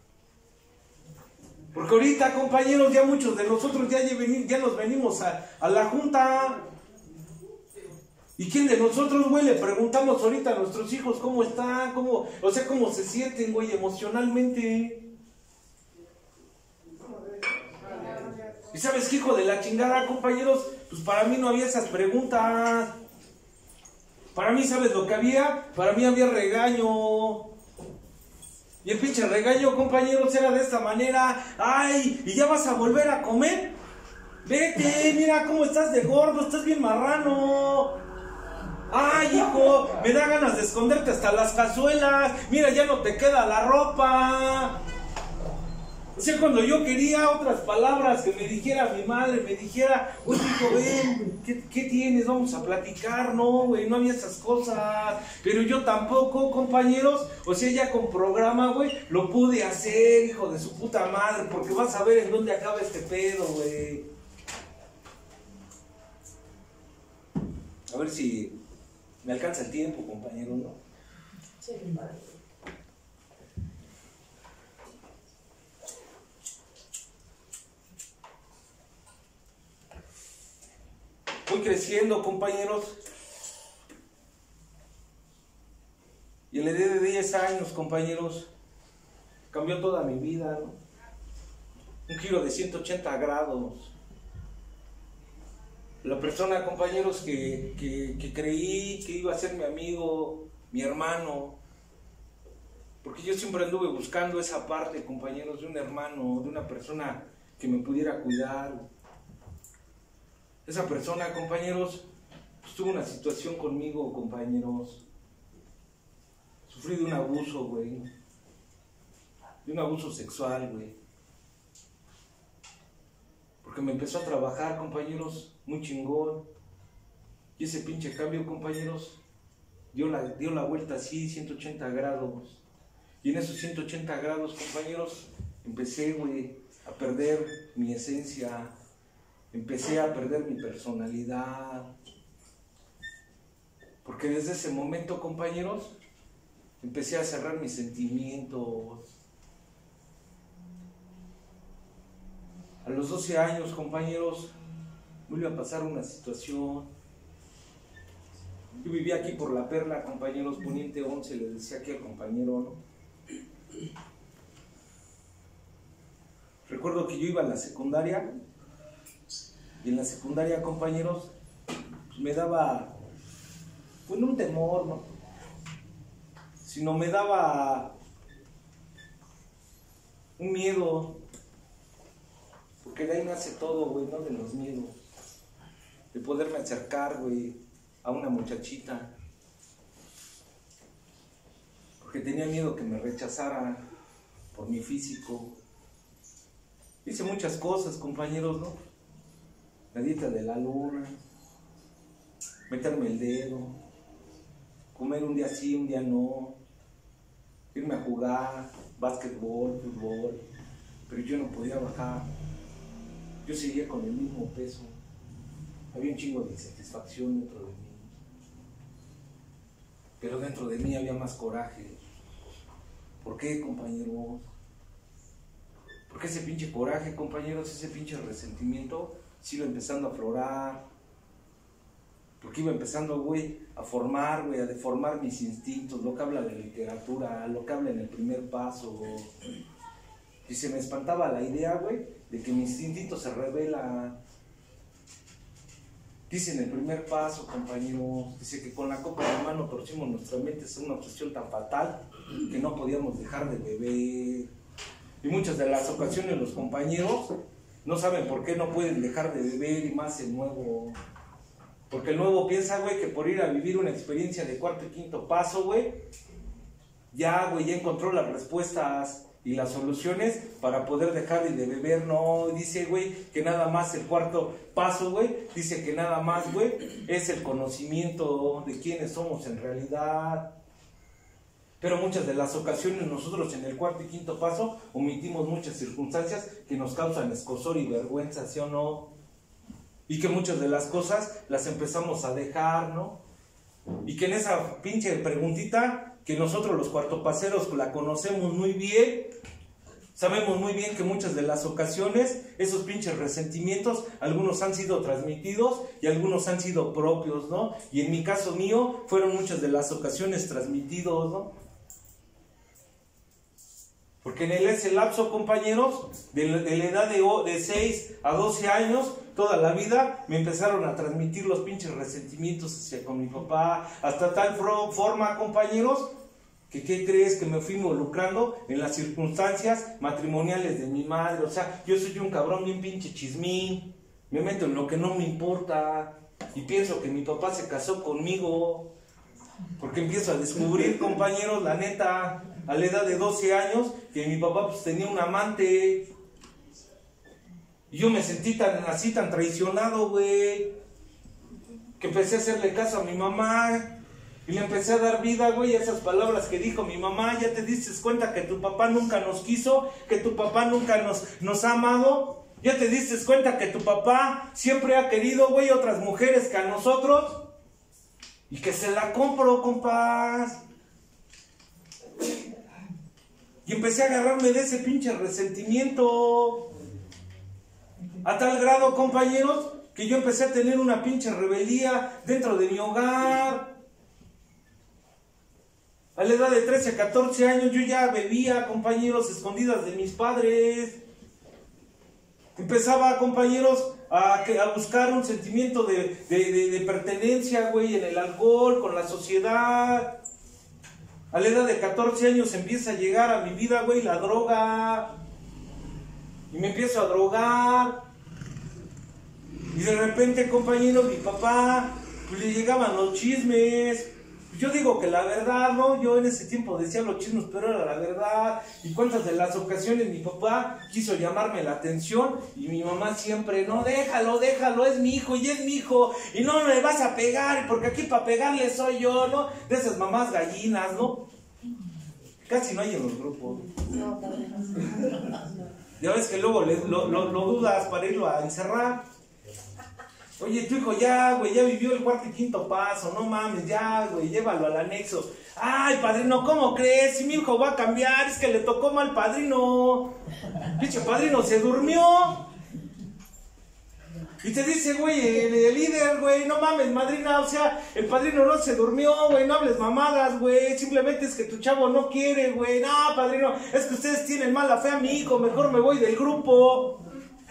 Speaker 1: Porque ahorita, compañeros, ya muchos de nosotros ya, ya nos venimos a, a la junta. ¿Y quién de nosotros, güey, le preguntamos ahorita a nuestros hijos cómo están? Cómo, o sea, cómo se sienten, güey, emocionalmente? ¿Y sabes qué, hijo de la chingada, compañeros? Pues para mí no había esas preguntas. Para mí, ¿sabes lo que había? Para mí había regaño. Y el pinche regaño, compañeros, era de esta manera. ¡Ay! ¿Y ya vas a volver a comer? Vete, mira cómo estás de gordo, estás bien marrano. ¡Ay, hijo! Me da ganas de esconderte hasta las cazuelas. Mira, ya no te queda la ropa. O sea, cuando yo quería otras palabras que me dijera mi madre, me dijera, oye, hijo, ven, ¿qué, ¿qué tienes? Vamos a platicar, no, güey, no había esas cosas. Pero yo tampoco, compañeros, o sea, ya con programa, güey, lo pude hacer, hijo de su puta madre, porque vas a ver en dónde acaba este pedo, güey. A ver si me alcanza el tiempo, compañero, ¿no?
Speaker 3: Sí, vale.
Speaker 1: Voy creciendo, compañeros. Y a la edad de diez años, compañeros, cambió toda mi vida, ¿no? Un giro de ciento ochenta grados. La persona, compañeros, que, que, que creí que iba a ser mi amigo, mi hermano, porque yo siempre anduve buscando esa parte, compañeros, de un hermano, de una persona que me pudiera cuidar. Esa persona, compañeros, pues, tuvo una situación conmigo, compañeros. Sufrí de un abuso, güey. De un abuso sexual, güey. Porque me empezó a trabajar, compañeros, muy chingón. Y ese pinche cambio, compañeros, dio la, dio la vuelta así, ciento ochenta grados. Y en esos ciento ochenta grados, compañeros, empecé, güey, a perder mi esencia. Empecé a perder mi personalidad. Porque desde ese momento, compañeros, empecé a cerrar mis sentimientos. A los doce años, compañeros, me iba a pasar una situación. Yo vivía aquí por La Perla, compañeros, Poniente once, le decía aquí al compañero, ¿no? Recuerdo que yo iba a la secundaria. Y en la secundaria, compañeros, pues me daba, bueno, un temor, ¿no? sino me daba un miedo, porque de ahí nace todo, güey, no de los miedos, de poderme acercar, güey, a una muchachita, porque tenía miedo que me rechazara por mi físico. Hice muchas cosas, compañeros, ¿no? La dieta de la luna, meterme el dedo, comer un día sí, un día no, irme a jugar básquetbol, fútbol, pero yo no podía bajar. Yo seguía con el mismo peso. Había un chingo de insatisfacción dentro de mí, pero dentro de mí había más coraje. ¿Por qué, compañeros? Porque ese pinche coraje, compañeros, ese pinche resentimiento se iba empezando a aflorar. Porque iba empezando, güey, a formar, güey, a deformar mis instintos, lo que habla de literatura, lo que habla en el primer paso, güey. Y se me espantaba la idea, güey, de que mi instinto se revela. Dice en el primer paso, compañeros, dice que con la copa de la mano torcimos nuestra mente, es una obsesión tan fatal que no podíamos dejar de beber. Y muchas de las ocasiones los compañeros no saben por qué no pueden dejar de beber, y más el nuevo. Porque el nuevo piensa, güey, que por ir a vivir una experiencia de cuarto y quinto paso, güey, ya, güey, ya encontró las respuestas y las soluciones para poder dejar de beber. No, dice, güey, que nada más el cuarto paso, güey, dice que nada más, güey, es el conocimiento de quiénes somos en realidad. Pero muchas de las ocasiones nosotros en el cuarto y quinto paso omitimos muchas circunstancias que nos causan escozor y vergüenza, ¿sí o no? Y que muchas de las cosas las empezamos a dejar, ¿no? Y que en esa pinche preguntita, que nosotros los cuartopaseros la conocemos muy bien, sabemos muy bien que muchas de las ocasiones esos pinches resentimientos, algunos han sido transmitidos y algunos han sido propios, ¿no? Y en mi caso mío, fueron muchas de las ocasiones transmitidos, ¿no? Porque en el, ese lapso, compañeros, de la, de la edad de, de seis a doce años, toda la vida, me empezaron a transmitir los pinches resentimientos hacia con mi papá, hasta tal forma, compañeros, que ¿qué crees? Que me fui involucrando en las circunstancias matrimoniales de mi madre. O sea, yo soy un cabrón bien pinche chismín, me meto en lo que no me importa, y pienso que mi papá se casó conmigo, porque empiezo a descubrir, compañeros, la neta, a la edad de doce años, que mi papá pues tenía un amante. Y yo me sentí tan así, tan traicionado, güey, que empecé a hacerle caso a mi mamá. Y le empecé a dar vida, güey, a esas palabras que dijo mi mamá. Ya te diste cuenta que tu papá nunca nos quiso, que tu papá nunca nos, nos ha amado. Ya te diste cuenta que tu papá siempre ha querido, güey, otras mujeres que a nosotros. Y que se la compro, compas. Y empecé a agarrarme de ese pinche resentimiento. A tal grado, compañeros, que yo empecé a tener una pinche rebeldía dentro de mi hogar. A la edad de trece a catorce años yo ya bebía, compañeros, escondidas de mis padres. Empezaba, compañeros, a, a buscar un sentimiento de, de, de, de pertenencia, güey, en el alcohol, con la sociedad. A la edad de catorce años empieza a llegar a mi vida, güey, la droga. Y me empiezo a drogar. Y de repente, compañeros, mi papá, pues le llegaban los chismes. Yo digo que la verdad, ¿no? Yo en ese tiempo decía los chismes, pero era la verdad. Y cuántas de las ocasiones mi papá quiso llamarme la atención y mi mamá siempre, no, déjalo, déjalo, es mi hijo y es mi hijo. Y no le vas a pegar, porque aquí para pegarle soy yo, ¿no? De esas mamás gallinas, ¿no? Casi no hay en los grupos.
Speaker 3: No, también no.
Speaker 1: Ya ves que luego le, lo, lo, lo dudas para irlo a encerrar. Oye, tu hijo ya, güey, ya vivió el cuarto y quinto paso, no mames, ya, güey, llévalo al anexo. Ay, padrino, ¿cómo crees? Si mi hijo va a cambiar, es que le tocó mal padrino. Pinche padrino se durmió. Y te dice, güey, el, el líder, güey, no mames, madrina, o sea, el padrino no se durmió, güey, no hables mamadas, güey, simplemente es que tu chavo no quiere, güey. No, padrino, es que ustedes tienen mala fe a mi hijo, mejor me voy del grupo.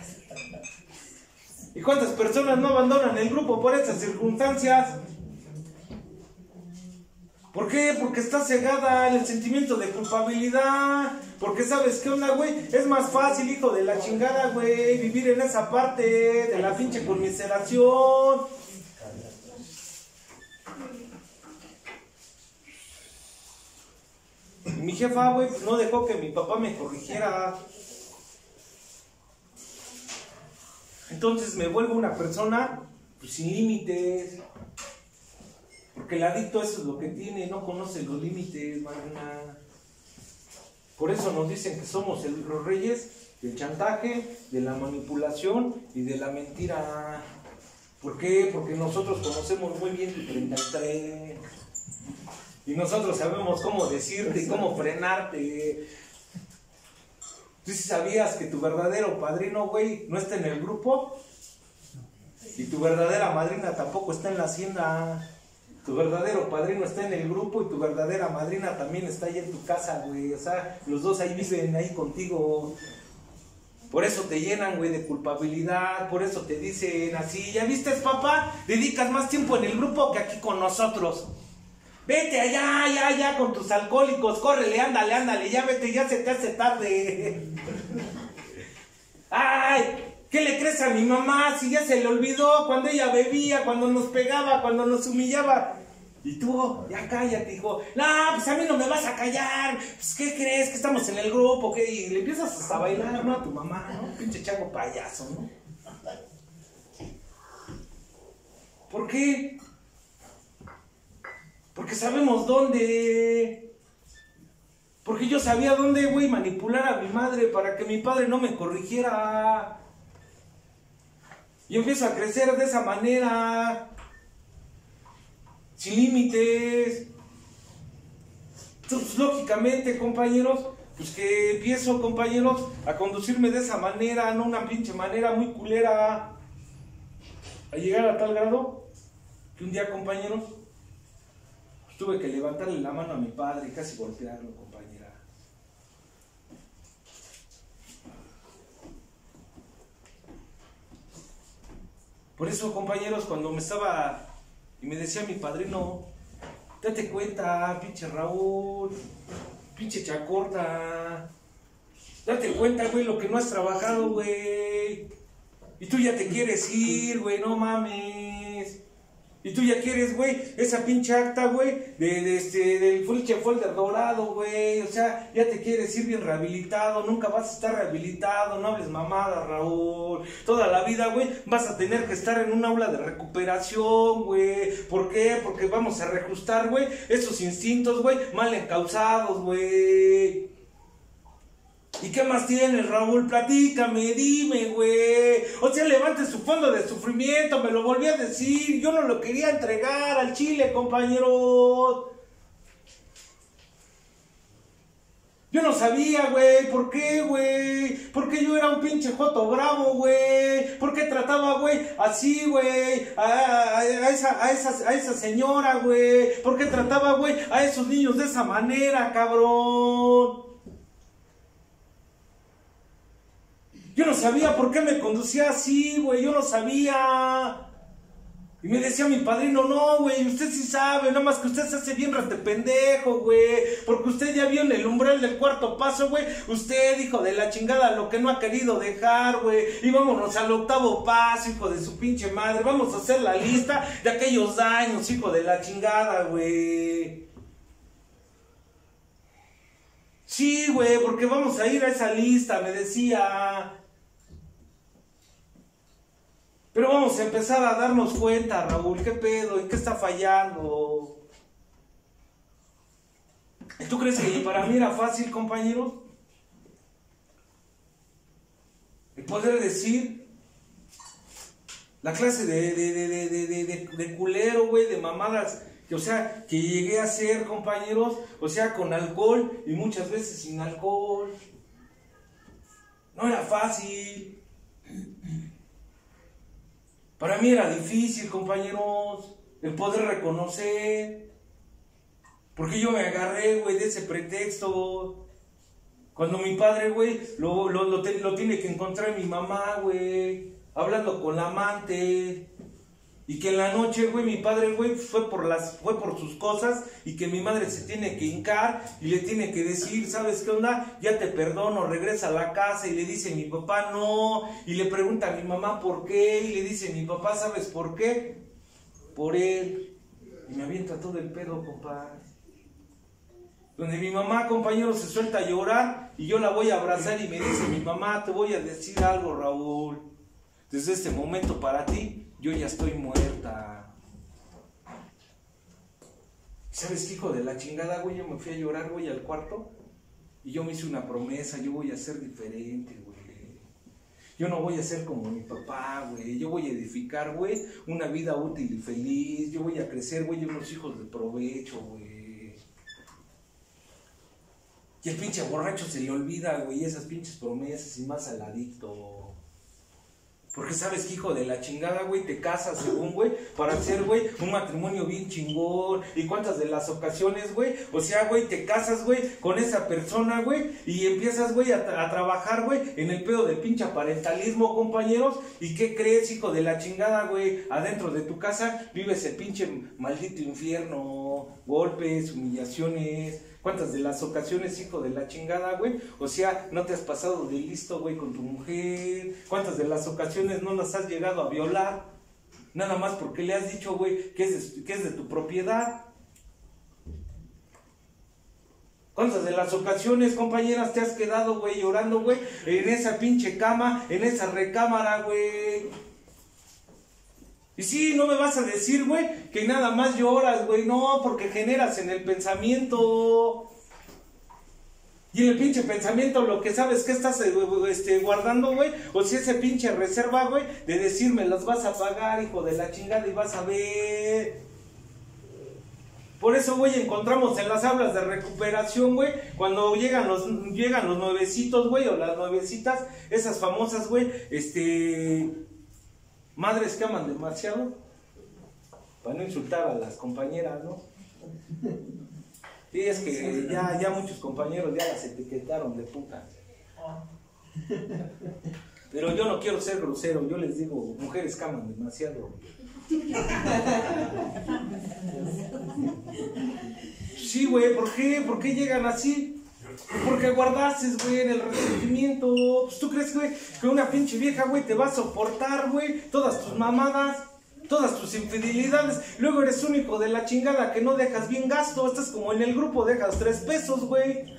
Speaker 1: ¿Y cuántas personas no abandonan el grupo por esas circunstancias? ¿Por qué? Porque está cegada en el sentimiento de culpabilidad. Porque sabes qué onda, güey. Es más fácil, hijo de la chingada, güey, vivir en esa parte de la pinche conmiseración. Y mi jefa, güey, pues no dejó que mi papá me corrigiera. Entonces me vuelvo una persona pues, sin límites. Porque el adicto eso es lo que tiene, no conoce los límites, magna. Por eso nos dicen que somos el, los reyes del chantaje, de la manipulación y de la mentira. ¿Por qué? Porque nosotros conocemos muy bien tu treinta y tres. Y nosotros sabemos cómo decirte y cómo frenarte. ¿Tú sí sabías que tu verdadero padrino, güey, no está en el grupo? Y tu verdadera madrina tampoco está en la hacienda. Tu verdadero padrino está en el grupo y tu verdadera madrina también está ahí en tu casa, güey. O sea, los dos ahí viven ahí contigo. Por eso te llenan, güey, de culpabilidad. Por eso te dicen así, ¿ya viste, papá? Dedicas más tiempo en el grupo que aquí con nosotros. Vete allá, allá, allá con tus alcohólicos. Córrele, ándale, ándale, ya vete, ya se te hace tarde. Ay, ¿qué le crees a mi mamá si ya se le olvidó cuando ella bebía, cuando nos pegaba, cuando nos humillaba? Y tú, ya cállate, hijo. No, pues a mí no me vas a callar. Pues, ¿qué crees? Que estamos en el grupo, ¿qué? Y le empiezas hasta a bailar, ¿no? A tu mamá, ¿no? Pinche chango payaso, ¿no? ¿Por qué? Porque sabemos dónde. Porque yo sabía dónde, güey, manipular a mi madre para que mi padre no me corrigiera. Y empiezo a crecer de esa manera, sin límites. Entonces, lógicamente, compañeros, pues que empiezo, compañeros, a conducirme de esa manera, no una pinche manera muy culera. A llegar a tal grado que un día, compañeros, pues, tuve que levantarle la mano a mi padre y casi golpearlo, compañera. Por eso, compañeros, cuando me estaba y me decía mi padrino, date cuenta, pinche Raúl, pinche chacorta, date cuenta, güey, lo que no has trabajado, güey, y tú ya te quieres ir, güey, no mames, y tú ya quieres, güey, esa pinche acta, güey, de, de este, del pinche folder dorado, güey, o sea, ya te quieres ir bien rehabilitado, nunca vas a estar rehabilitado, no hables mamada, Raúl, toda la vida, güey, vas a tener que estar en un aula de recuperación, güey, ¿por qué? Porque vamos a reajustar, güey, esos instintos, güey, mal encausados, güey. ¿Y qué más tienes, Raúl? Platícame, dime, güey. O sea, levante su fondo de sufrimiento, me lo volví a decir. Yo no lo quería entregar al chile, compañeros. Yo no sabía, güey. ¿Por qué, güey? Porque yo era un pinche joto bravo, güey. ¿Por qué trataba, güey, así, güey? A, a, a, esa, a, esa, a esa señora, güey. ¿Por qué trataba, güey, a esos niños de esa manera, cabrón? Yo no sabía por qué me conducía así, güey, yo no sabía. Y me decía mi padrino, no, güey, usted sí sabe, nada más que usted se hace bien rete pendejo, güey. Porque usted ya vio en el umbral del cuarto paso, güey. Usted, hijo de la chingada, lo que no ha querido dejar, güey. Y vámonos al octavo paso, hijo de su pinche madre. Vamos a hacer la lista de aquellos daños, hijo de la chingada, güey. Sí, güey, porque vamos a ir a esa lista, me decía. Pero vamos a empezar a darnos cuenta, Raúl, ¿qué pedo? ¿En qué está fallando? ¿Tú crees que para mí era fácil, compañero? El poder decir la clase de, de, de, de, de, de, de, de culero, güey, de mamadas, que, o sea, que llegué a ser, compañeros, o sea, con alcohol y muchas veces sin alcohol. No era fácil. Para mí era difícil, compañeros, el poder reconocer, porque yo me agarré, güey, de ese pretexto. Cuando mi padre, güey, lo, lo, lo, te, lo tiene que encontrar mi mamá, güey, hablando con la amante. Y que en la noche, güey, mi padre, güey, fue por las, fue por sus cosas y que mi madre se tiene que hincar y le tiene que decir, ¿sabes qué onda? Ya te perdono, regresa a la casa. Y le dice mi papá, no. Y le pregunta a mi mamá, ¿por qué? Y le dice mi papá, ¿sabes por qué? Por él. Y me avienta todo el pedo, compadre. Donde mi mamá, compañero, se suelta a llorar y yo la voy a abrazar y me dice, mi mamá, te voy a decir algo, Raúl. Desde este momento para ti, yo ya estoy muerta. ¿Sabes qué, hijo de la chingada, güey? Yo me fui a llorar, güey, al cuarto y yo me hice una promesa, yo voy a ser diferente, güey. Yo no voy a ser como mi papá, güey. Yo voy a edificar, güey, una vida útil y feliz. Yo voy a crecer, güey, unos hijos de provecho, güey. Y el pinche borracho se le olvida, güey, esas pinches promesas y más al adicto. Porque sabes que, hijo de la chingada, güey, te casas según, güey, para hacer, güey, un matrimonio bien chingón. Y cuántas de las ocasiones, güey, o sea, güey, te casas, güey, con esa persona, güey, y empiezas, güey, a, tra a trabajar, güey, en el pedo del pinche parentalismo, compañeros. ¿Y qué crees, hijo de la chingada, güey? Adentro de tu casa vives el pinche maldito infierno, golpes, humillaciones. ¿Cuántas de las ocasiones, hijo de la chingada, güey? O sea, no te has pasado de listo, güey, con tu mujer. ¿Cuántas de las ocasiones no las has llegado a violar? Nada más porque le has dicho, güey, que es de, que es de tu propiedad. ¿Cuántas de las ocasiones, compañeras, te has quedado, güey, llorando, güey, en esa pinche cama, en esa recámara, güey? Y sí, no me vas a decir, güey, que nada más lloras, güey, no, porque generas en el pensamiento. Y en el pinche pensamiento lo que sabes que estás este, guardando, güey, o si ese pinche reserva, güey, de decirme las vas a pagar, hijo de la chingada, y vas a ver. Por eso, güey, encontramos en las aulas de recuperación, güey, cuando llegan los, llegan los nuevecitos, güey, o las nuevecitas, esas famosas, güey, este... madres que aman demasiado, para no insultar a las compañeras, ¿no? Sí, es que ya, ya muchos compañeros ya las etiquetaron de puta. Pero yo no quiero ser grosero, yo les digo, mujeres que aman demasiado. Sí, güey, ¿por qué? ¿Por qué llegan así? Porque guardaste, güey, en el resentimiento. Pues tú crees, güey, que una pinche vieja, güey, te va a soportar, güey, todas tus mamadas, todas tus infidelidades. Luego eres un hijo de la chingada que no dejas bien gasto. Estás como en el grupo, dejas tres pesos, güey.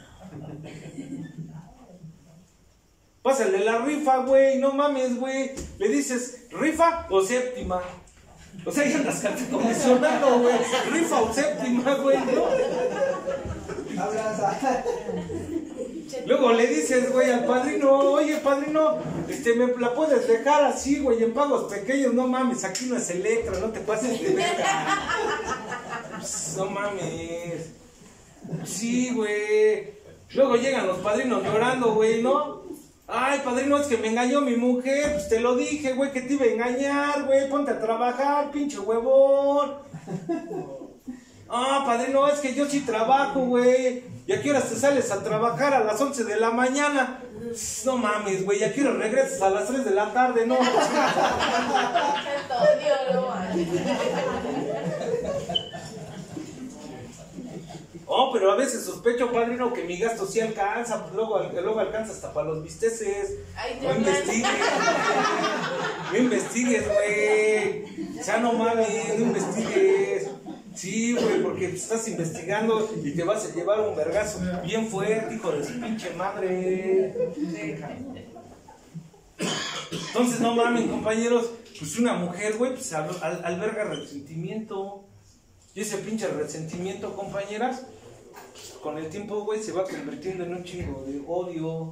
Speaker 1: Pásale la rifa, güey, no mames, güey. Le dices, ¿rifa o séptima? O sea, ya andas comisionando, güey. Rifa o séptima, güey, ¿no? Luego le dices, güey, al padrino, oye, padrino, este, me la puedes dejar así, güey, en pagos pequeños. No mames, aquí no es Electra, no te pases de verga. Pues, no mames. Sí, güey. Luego llegan los padrinos llorando, güey, ¿no? Ay, padrino, es que me engañó mi mujer. Pues te lo dije, güey, que te iba a engañar, güey. Ponte a trabajar, pinche huevón. Ah, padrino, es que yo sí trabajo, güey. ¿Y a qué horas te sales a trabajar? A las once de la mañana. No mames, güey. ¿Y a qué horas regresas? A las tres de la tarde, no. Oh, pero a veces sospecho, padrino, que mi gasto sí alcanza. Pues luego, luego alcanza hasta para los bisteces. No investigues. No investigues, güey. O sea, no mames, no investigues. Sí, güey, porque estás investigando y te vas a llevar un vergazo bien fuerte, hijo de su pinche madre. Entonces, no mames, compañeros, pues una mujer, güey, pues al, al, alberga resentimiento. Y ese pinche resentimiento, compañeras, con el tiempo, güey, se va convirtiendo en un chingo de odio.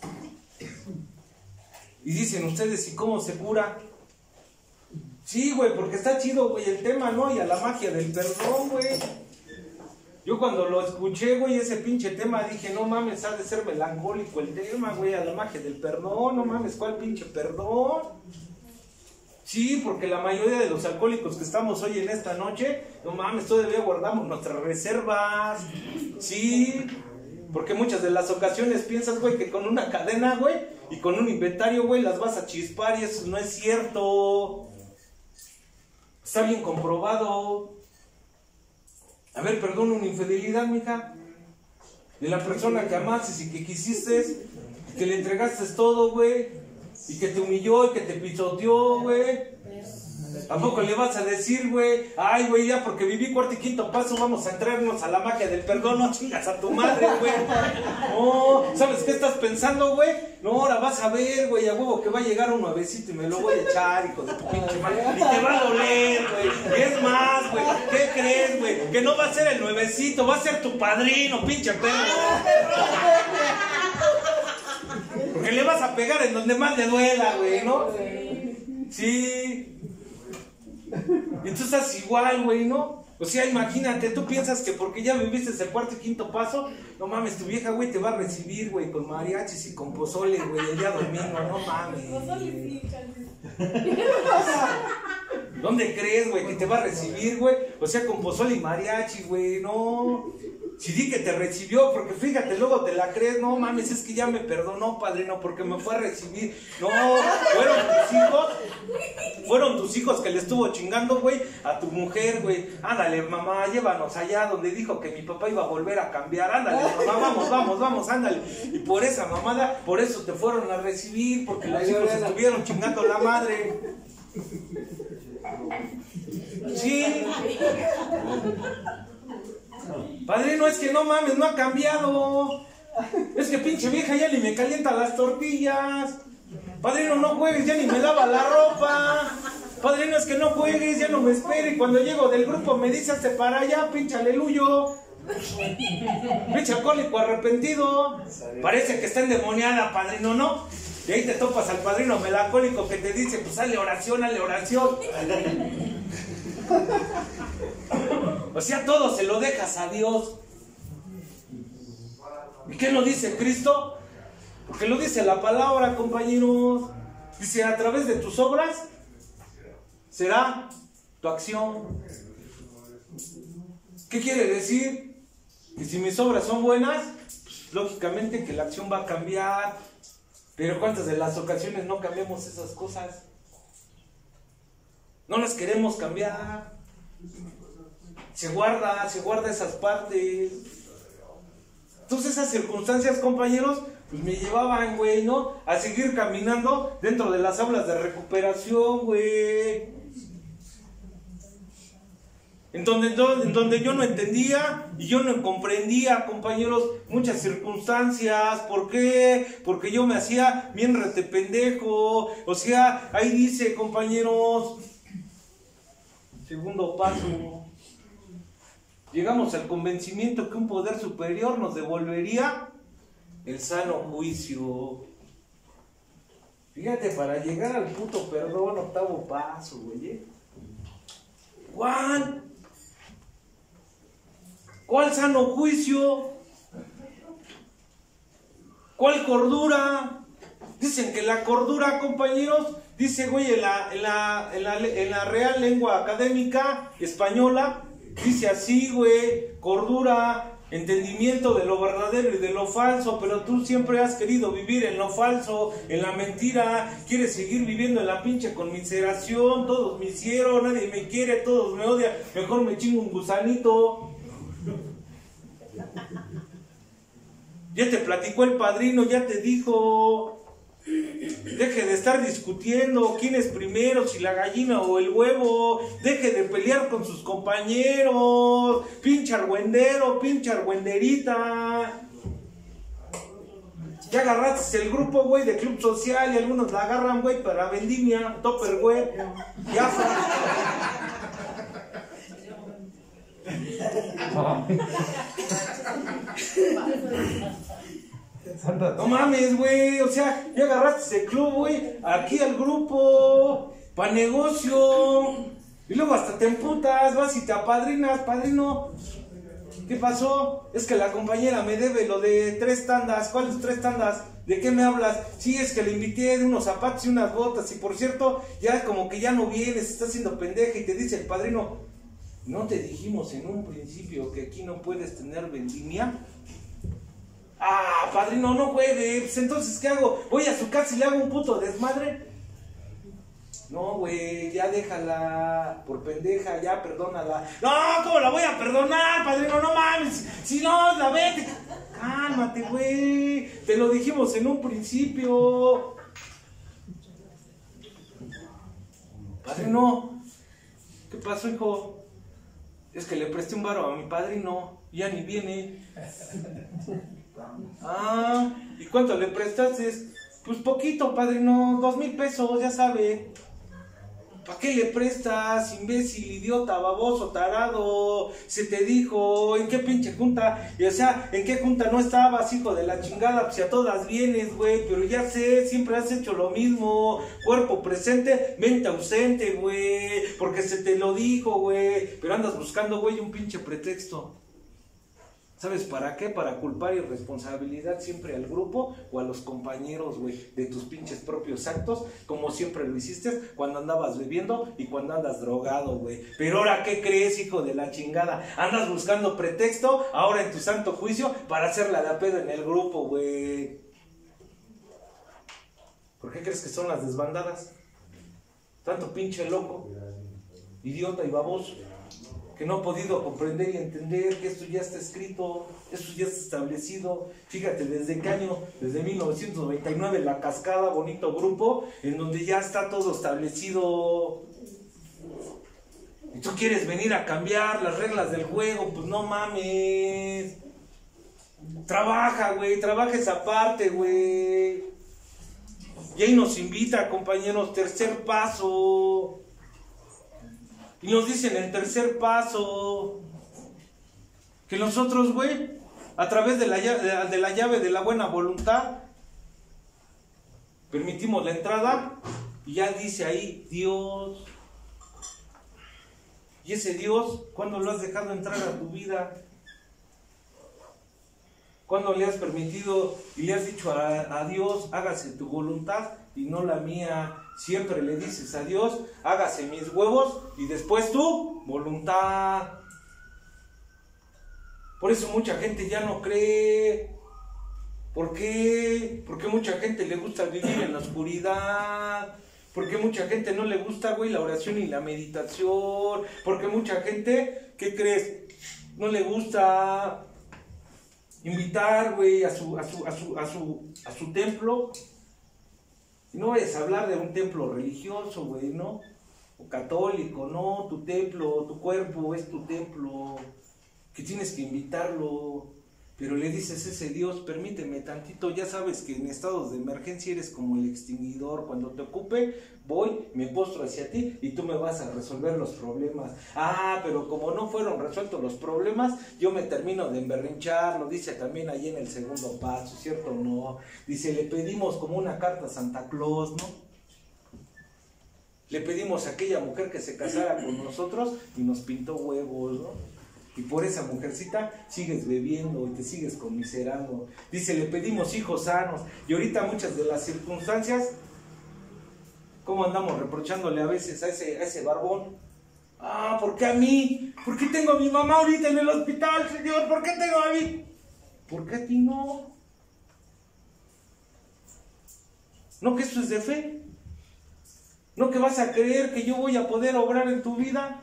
Speaker 1: Y dicen ustedes, ¿y cómo se cura? Sí, güey, porque está chido, güey, el tema, ¿no? Y a la magia del perdón, güey. Yo cuando lo escuché, güey, ese pinche tema, dije, no mames, ha de ser melancólico el tema, güey, a la magia del perdón, no mames, ¿cuál pinche perdón? Sí, porque la mayoría de los alcohólicos que estamos hoy en esta noche, no mames, todavía guardamos nuestras reservas. Sí, porque muchas de las ocasiones piensas, güey, que con una cadena, güey, y con un inventario, güey, las vas a chispar y eso no es cierto. Está bien comprobado. A ver, perdona una infidelidad, mija. De la persona que amaste y que quisiste, que le entregaste todo, güey. Y que te humilló y que te pisoteó, güey. ¿A poco le vas a decir, güey? Ay, güey, ya porque viví cuarto y quinto paso, vamos a entrarnos a la magia del perdón. No chingas a tu madre, güey. No, ¿sabes qué estás pensando, güey? No, ahora vas a ver, güey, a huevo que va a llegar un nuevecito y me lo voy a echar, hijo de tu pinche madre. Y te va a doler, güey. Y es más, güey, ¿qué crees, güey? Que no va a ser el nuevecito, va a ser tu padrino, pinche perro. Porque le vas a pegar en donde más le duela, güey, ¿no? Sí. Y tú estás igual, güey, ¿no? O sea, imagínate, tú piensas que porque ya viviste el cuarto y quinto paso, no mames, tu vieja, güey, te va a recibir, güey, con mariachis y con pozole, güey, el día domingo, no mames. ¿Dónde crees, güey, que te va a recibir, güey? O sea, con pozole y mariachi, güey, no. Si di que te recibió, porque fíjate, luego te la crees, no mames, es que ya me perdonó, padrino, porque me fue a recibir. No, fueron tus hijos, fueron tus hijos que le estuvo chingando, güey, a tu mujer, güey. Ándale, mamá, llévanos allá donde dijo que mi papá iba a volver a cambiar. Ándale, mamá, vamos, vamos, vamos, ándale. Y por esa mamada, por eso te fueron a recibir, porque los hijos estuvieron chingando a la madre. Sí. Padrino, es que no mames, no ha cambiado. Es que pinche vieja ya ni me calienta las tortillas. Padrino, no juegues, ya ni me lava la ropa. Padrino, es que no juegues, ya no me espere. Y cuando llego del grupo me dice, hazte para allá, pinche aleluyo. Pinche alcohólico arrepentido. Parece que está endemoniada, padrino, ¿no? Y ahí te topas al padrino melancólico que te dice, pues hazle oración, hazle oración. O sea, todo se lo dejas a Dios. ¿Y qué lo dice Cristo? Porque lo dice la palabra, compañeros. Dice, a través de tus obras será tu acción. ¿Qué quiere decir? Que si mis obras son buenas, pues, lógicamente que la acción va a cambiar. Pero ¿cuántas de las ocasiones no cambiamos esas cosas? No las queremos cambiar. Se guarda, se guarda esas partes. Entonces esas circunstancias, compañeros, pues me llevaban, güey, ¿no? A seguir caminando dentro de las aulas de recuperación, güey. En donde, en donde yo no entendía y yo no comprendía, compañeros, muchas circunstancias. ¿Por qué? Porque yo me hacía bien rete pendejo. O sea, ahí dice, compañeros, segundo paso. Llegamos al convencimiento que un poder superior nos devolvería el sano juicio. Fíjate, para llegar al puto perdón, octavo paso, güey. Juan, ¿cuál sano juicio? ¿Cuál cordura? Dicen que la cordura, compañeros, dice, güey, en la, en la, en la, en la Real Lengua Académica Española, dice así, güey, cordura, entendimiento de lo verdadero y de lo falso. Pero tú siempre has querido vivir en lo falso, en la mentira. Quieres seguir viviendo en la pinche conmiseración. Todos me hicieron, nadie me quiere, todos me odian, mejor me chingo un gusanito. Ya te platicó el padrino, ya te dijo. Deje de estar discutiendo quién es primero, si la gallina o el huevo. Deje de pelear con sus compañeros. Pinche argüendero, pinche argüenderita. Ya agarraste el grupo, güey, de club social y algunos la agarran, güey, para vendimia, topper, güey. Ya fue. No mames, güey, o sea, ya agarraste ese club, güey, aquí al grupo, pa' negocio, y luego hasta te emputas, vas y te apadrinas, padrino. ¿Qué pasó? Es que la compañera me debe lo de tres tandas. ¿Cuáles tres tandas? ¿De qué me hablas? Sí, es que le invité de unos zapatos y unas botas, y por cierto, ya como que ya no vienes, está haciendo pendeja, y te dice el padrino, ¿no te dijimos en un principio que aquí no puedes tener vendimia? Ah, padrino, no juegue. Pues entonces, ¿qué hago? Voy a su casa y le hago un puto desmadre. No, güey, ya déjala, por pendeja, ya perdónala. No, ¿cómo la voy a perdonar, padrino? No mames, si no, la vete. Cálmate, güey, te lo dijimos en un principio. Padrino, ¿qué pasó, hijo? Es que le presté un varo a mi padrino, ya ni viene. Ah, ¿y cuánto le prestaste? Pues poquito, padrino, dos mil pesos, ya sabe. ¿Para qué le prestas, imbécil, idiota, baboso, tarado? Se te dijo, ¿en qué pinche junta? Y o sea, ¿en qué junta no estabas, hijo de la chingada? Pues si a todas vienes, güey, pero ya sé, siempre has hecho lo mismo. Cuerpo presente, mente ausente, güey, porque se te lo dijo, güey. Pero andas buscando, güey, un pinche pretexto. ¿Sabes para qué? Para culpar irresponsabilidad siempre al grupo o a los compañeros, güey, de tus pinches propios actos, como siempre lo hiciste cuando andabas bebiendo y cuando andas drogado, güey. Pero ahora, ¿qué crees, hijo de la chingada? Andas buscando pretexto, ahora en tu santo juicio, para hacerla de pedo en el grupo, güey. ¿Por qué crees que son las desbandadas? Tanto pinche loco, idiota y baboso, que no ha podido comprender y entender que esto ya está escrito, esto ya está establecido. Fíjate, ¿desde qué año? Desde mil novecientos noventa y nueve, La Cascada, bonito grupo, en donde ya está todo establecido. Y tú quieres venir a cambiar las reglas del juego, pues no mames. Trabaja, güey, trabaja esa parte, güey. Y ahí nos invita, compañeros, tercer paso. Y nos dicen el tercer paso, que nosotros, güey, a través de la, llave, de la llave de la buena voluntad, permitimos la entrada, y ya dice ahí, Dios. Y ese Dios, ¿cuándo lo has dejado entrar a tu vida? ¿Cuándo le has permitido y le has dicho a, a Dios, hágase tu voluntad y no la mía? Siempre le dices a Dios, hágase mis huevos y después tu voluntad. Por eso mucha gente ya no cree. ¿Por qué? Porque mucha gente le gusta vivir en la oscuridad. Porque mucha gente no le gusta, güey, la oración y la meditación. Porque mucha gente, ¿qué crees? No le gusta invitar, güey, a su, a su, a su, a su, a su templo. Y no vayas a hablar de un templo religioso, güey, ¿no? O católico, no, tu templo, tu cuerpo es tu templo, que tienes que invitarlo. Pero le dices a ese Dios, permíteme tantito, ya sabes que en estados de emergencia eres como el extinguidor. Cuando te ocupe, voy, me postro hacia ti y tú me vas a resolver los problemas. Ah, pero como no fueron resueltos los problemas, yo me termino de emberrinchar. Lo dice también ahí en el segundo paso, ¿cierto o no? Dice, le pedimos como una carta a Santa Claus, ¿no? Le pedimos a aquella mujer que se casara con nosotros y nos pintó huevos, ¿no? Y por esa mujercita sigues bebiendo y te sigues conmiserando. Dice, le pedimos hijos sanos. Y ahorita muchas de las circunstancias, ¿cómo andamos reprochándole a veces a ese, a ese barbón? Ah, ¿por qué a mí? ¿Por qué tengo a mi mamá ahorita en el hospital, Señor? ¿Por qué tengo a mí? ¿Por qué a ti no? ¿No que esto es de fe? ¿No que vas a creer que yo voy a poder obrar en tu vida?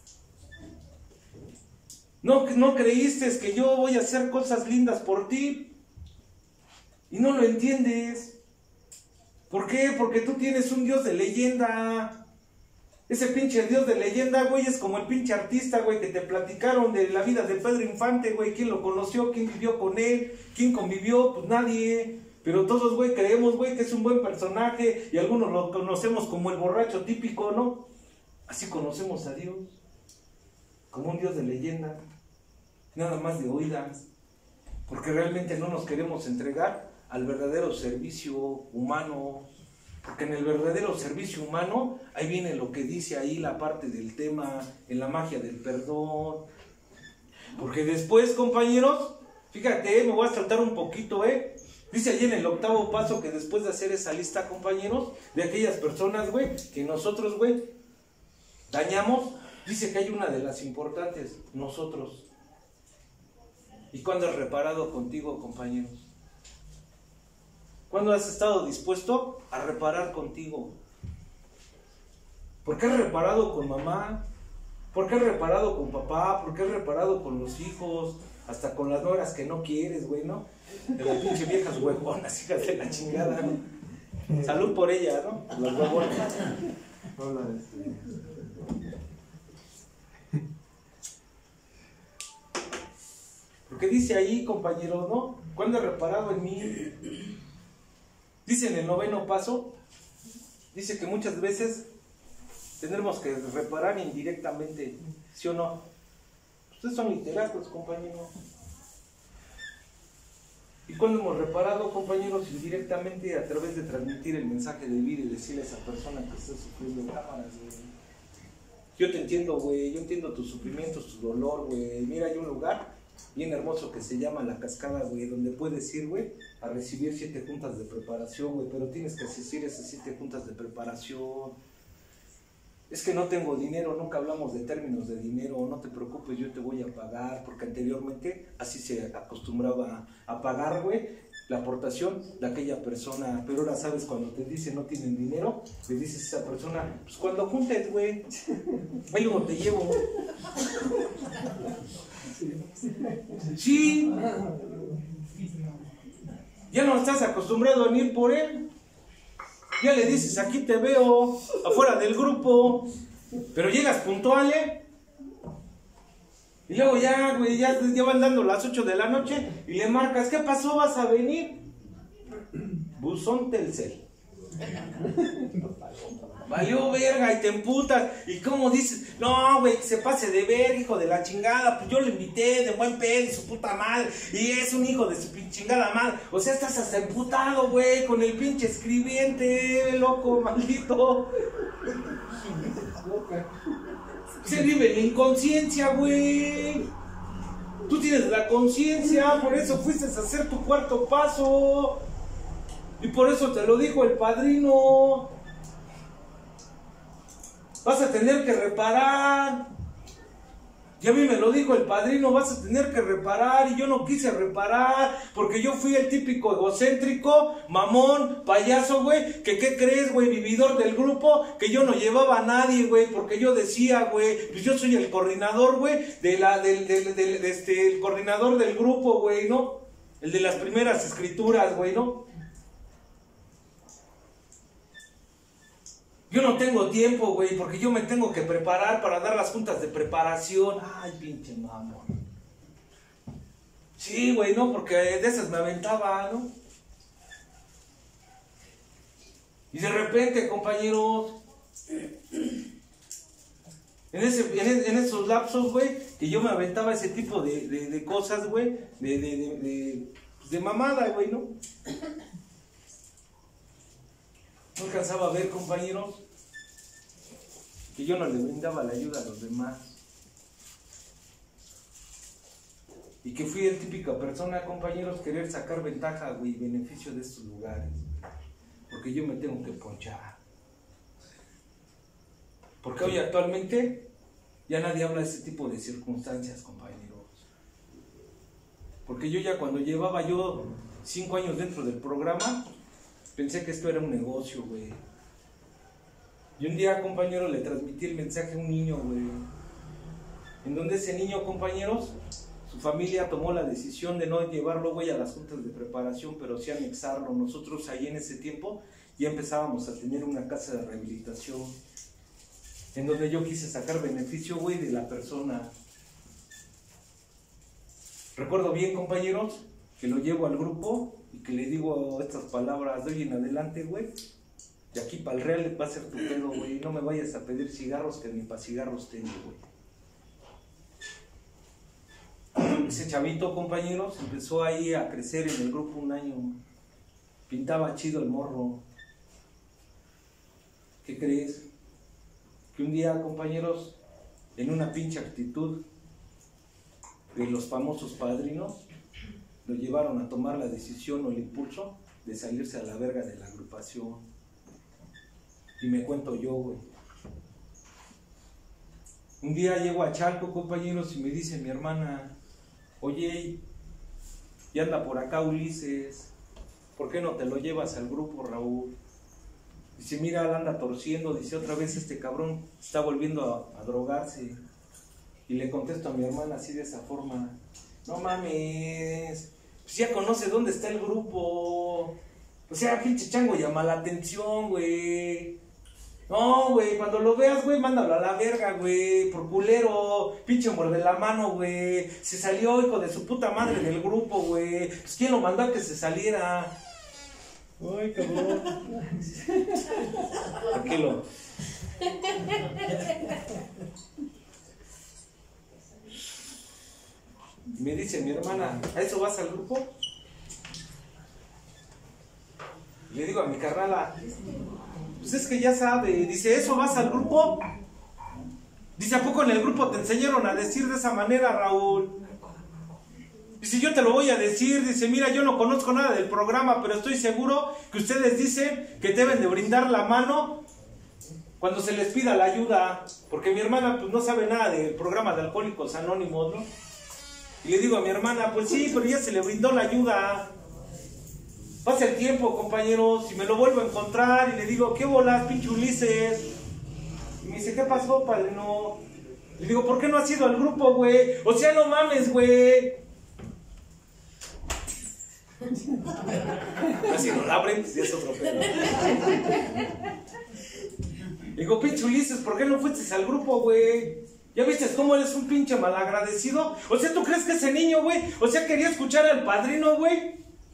Speaker 1: ¿No, no creíste que yo voy a hacer cosas lindas por ti? Y no lo entiendes. ¿Por qué? Porque tú tienes un Dios de leyenda. Ese pinche Dios de leyenda, güey, es como el pinche artista, güey, que te platicaron de la vida de Pedro Infante, güey. ¿Quién lo conoció? ¿Quién vivió con él? ¿Quién convivió? Pues nadie. Pero todos, güey, creemos, güey, que es un buen personaje. Y algunos lo conocemos como el borracho típico, ¿no? Así conocemos a Dios. Como un Dios de leyenda, nada más de oídas, porque realmente no nos queremos entregar al verdadero servicio humano, porque en el verdadero servicio humano, ahí viene lo que dice ahí la parte del tema, en la magia del perdón, porque después, compañeros, fíjate, me voy a saltar un poquito, eh, dice ahí en el octavo paso que después de hacer esa lista, compañeros, de aquellas personas, güey, que nosotros, güey, dañamos. Dice que hay una de las importantes, nosotros. ¿Y cuándo has reparado contigo, compañeros? ¿Cuándo has estado dispuesto a reparar contigo? ¿Por qué has reparado con mamá? ¿Por qué has reparado con papá? ¿Por qué has reparado con los hijos? Hasta con las nueras que no quieres, güey, ¿no? De las pinche viejas huevonas, hijas de la chingada, ¿no? Salud por ella, ¿no? Las huevonas.
Speaker 2: Hola, este.
Speaker 1: Porque dice ahí, compañero, ¿no? ¿Cuándo he reparado en mí? Dice en el noveno paso, dice que muchas veces tendremos que reparar indirectamente, ¿sí o no? Ustedes son literatos, compañeros. ¿Y cuándo hemos reparado, compañeros, indirectamente a través de transmitir el mensaje de vida y decirle a esa persona que está sufriendo cámaras, güey? Yo te entiendo, güey, yo entiendo tus sufrimientos, tu dolor, güey. Mira, hay un lugar bien hermoso que se llama La Cascada, güey, donde puedes ir, güey, a recibir siete juntas de preparación, güey, pero tienes que asistir a esas siete juntas de preparación. Es que no tengo dinero, nunca hablamos de términos de dinero, no te preocupes, yo te voy a pagar, porque anteriormente así se acostumbraba a pagar, güey, la aportación de aquella persona, pero ahora sabes, cuando te dicen no tienen dinero, le dices a esa persona, pues cuando juntes, güey, ahí luego te llevo. Sí, ya no estás acostumbrado a venir por él. Ya le dices, aquí te veo, afuera del grupo, pero llegas puntual, ¿eh? Y luego ya, güey, ya, ya van dando las ocho de la noche y le marcas, ¿qué pasó? ¿Vas a venir? Buzón Telcel. Valió verga y te emputas. ¿Y cómo dices? No, güey, que se pase de verga, hijo de la chingada. Pues yo lo invité de buen pedo y su puta madre. Y es un hijo de su chingada madre. O sea, estás hasta emputado, güey, con el pinche escribiente, loco, maldito. Se vive la inconsciencia, güey. Tú tienes la conciencia, por eso fuiste a hacer tu cuarto paso. Y por eso te lo dijo el padrino. Vas a tener que reparar. Y a mí me lo dijo el padrino, vas a tener que reparar. Y yo no quise reparar, porque yo fui el típico egocéntrico, mamón, payaso, güey. Que qué crees, güey, vividor del grupo, que yo no llevaba a nadie, güey. Porque yo decía, güey, pues yo soy el coordinador, güey, de la, del, del, del, de este, el coordinador del grupo, güey, ¿no? El de las primeras escrituras, güey, ¿no? Yo no tengo tiempo, güey, porque yo me tengo que preparar para dar las juntas de preparación. Ay, pinche mamón. Sí, güey, no, porque de esas me aventaba, ¿no? Y de repente, compañeros, en, ese, en, en esos lapsos, güey, que yo me aventaba ese tipo de, de, de cosas, güey, de, de, de, de, de mamada, güey, ¿no? No alcanzaba a ver, compañeros, que yo no le brindaba la ayuda a los demás. Y que fui el típica persona, compañeros, querer sacar ventaja, güey, beneficio de estos lugares. Porque yo me tengo que ponchar. Porque hoy actualmente ya nadie habla de ese tipo de circunstancias, compañeros. Porque yo ya cuando llevaba yo cinco años dentro del programa, pensé que esto era un negocio, güey. Y un día, compañero, le transmití el mensaje a un niño, güey. En donde ese niño, compañeros, su familia tomó la decisión de no llevarlo, güey, a las juntas de preparación, pero sí anexarlo. Nosotros ahí en ese tiempo ya empezábamos a tener una casa de rehabilitación, en donde yo quise sacar beneficio, güey, de la persona. Recuerdo bien, compañeros, que lo llevo al grupo y que le digo estas palabras de hoy en adelante, güey. De aquí para el real va a ser tu pedo, güey. No me vayas a pedir cigarros, que ni para cigarros tengo, güey. Ese chavito, compañeros, empezó ahí a crecer en el grupo un año. Pintaba chido el morro. ¿Qué crees? Que un día, compañeros, en una pinche actitud de los famosos padrinos, lo llevaron a tomar la decisión o el impulso de salirse a la verga de la agrupación. Y me cuento yo, güey. Un día llego a Chalco, compañeros, y me dice mi hermana, oye, ya anda por acá Ulises, ¿por qué no te lo llevas al grupo, Raúl? Dice, mira, la anda torciendo. Dice, otra vez este cabrón está volviendo a, a drogarse. Y le contesto a mi hermana así de esa forma. No mames, pues ya conoce dónde está el grupo. O sea, pinche chango llama la atención, güey. No, güey, cuando lo veas, güey, mándalo a la verga, güey, por culero, pinche muerde la mano, güey. Se salió, hijo de su puta madre, del grupo, güey. Pues quién lo mandó a que se saliera. Ay, cabrón. Tranquilo. Me dice mi hermana, ¿a eso vas al grupo? Le digo a mi carnala, pues es que ya sabe. Dice, ¿eso vas al grupo? Dice, ¿a poco en el grupo te enseñaron a decir de esa manera, Raúl? Dice, yo te lo voy a decir. Dice, mira, yo no conozco nada del programa, pero estoy seguro que ustedes dicen que deben de brindar la mano cuando se les pida la ayuda. Porque mi hermana pues no sabe nada del programa de Alcohólicos Anónimos, ¿no? Y le digo a mi hermana, pues sí, pero ya se le brindó la ayuda. Pasa el tiempo, compañeros, y me lo vuelvo a encontrar y le digo, ¿qué bolas, pinche Ulises? Y me dice, ¿qué pasó, padrino? Le digo, ¿por qué no has ido al grupo, güey? O sea, no mames, güey. Así no la abren, si es otro pedo. Le digo, pinche Ulises, ¿por qué no fuiste al grupo, güey? ¿Ya viste cómo eres un pinche malagradecido? O sea, ¿tú crees que ese niño, güey? O sea, quería escuchar al padrino, güey.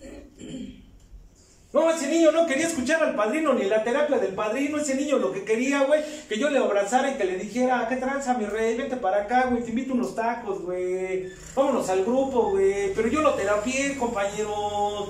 Speaker 1: No, ese niño no quería escuchar al padrino ni la terapia del padrino. Ese niño lo que quería, güey, que yo le abrazara y que le dijera, ¿qué tranza, mi rey? Vente para acá, güey, te invito unos tacos, güey. Vámonos al grupo, güey. Pero yo lo terapié, compañeros.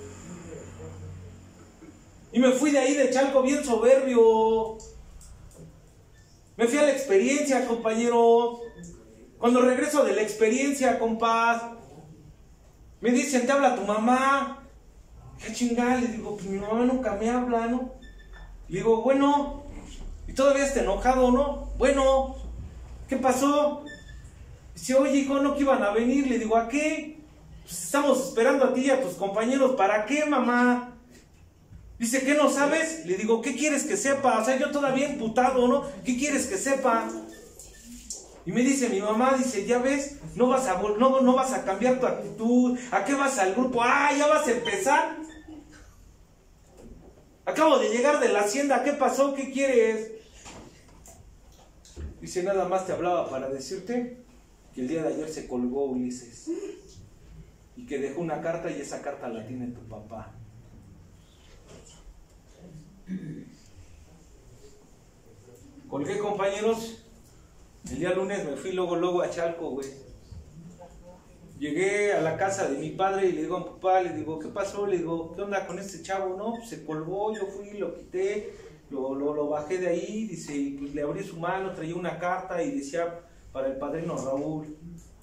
Speaker 1: Y me fui de ahí de Chalco bien soberbio. Me fui a la experiencia, compañeros. Cuando regreso de la experiencia, compás, me dicen, te habla tu mamá. ¿Qué chingada? Le digo, pues mi mamá nunca me habla, ¿no? Le digo, bueno, ¿y todavía está enojado, no? Bueno, ¿qué pasó? Dice, oye, hijo, ¿no que iban a venir? Le digo, ¿a qué? Pues estamos esperando a ti y a tus compañeros. ¿Para qué, mamá? Dice, ¿qué no sabes? Le digo, ¿qué quieres que sepa? O sea, yo todavía emputado, ¿no? ¿Qué quieres que sepa? Y me dice mi mamá, dice, ya ves, no vas a no, no vas a cambiar tu actitud. ¿A qué vas al grupo? ¡Ah, ya vas a empezar! Acabo de llegar de la hacienda, ¿qué pasó? ¿Qué quieres? Dice, nada más te hablaba para decirte que el día de ayer se colgó Ulises. Y que dejó una carta y esa carta la tiene tu papá. Colgué, compañeros. El día lunes me fui luego, luego a Chalco, güey. Llegué a la casa de mi padre y le digo a mi papá, le digo, ¿qué pasó? Le digo, ¿qué onda con este chavo? No, pues se colgó, yo fui, lo quité, lo, lo, lo bajé de ahí, dice, y pues le abrí su mano, traía una carta y decía, para el padrino Raúl.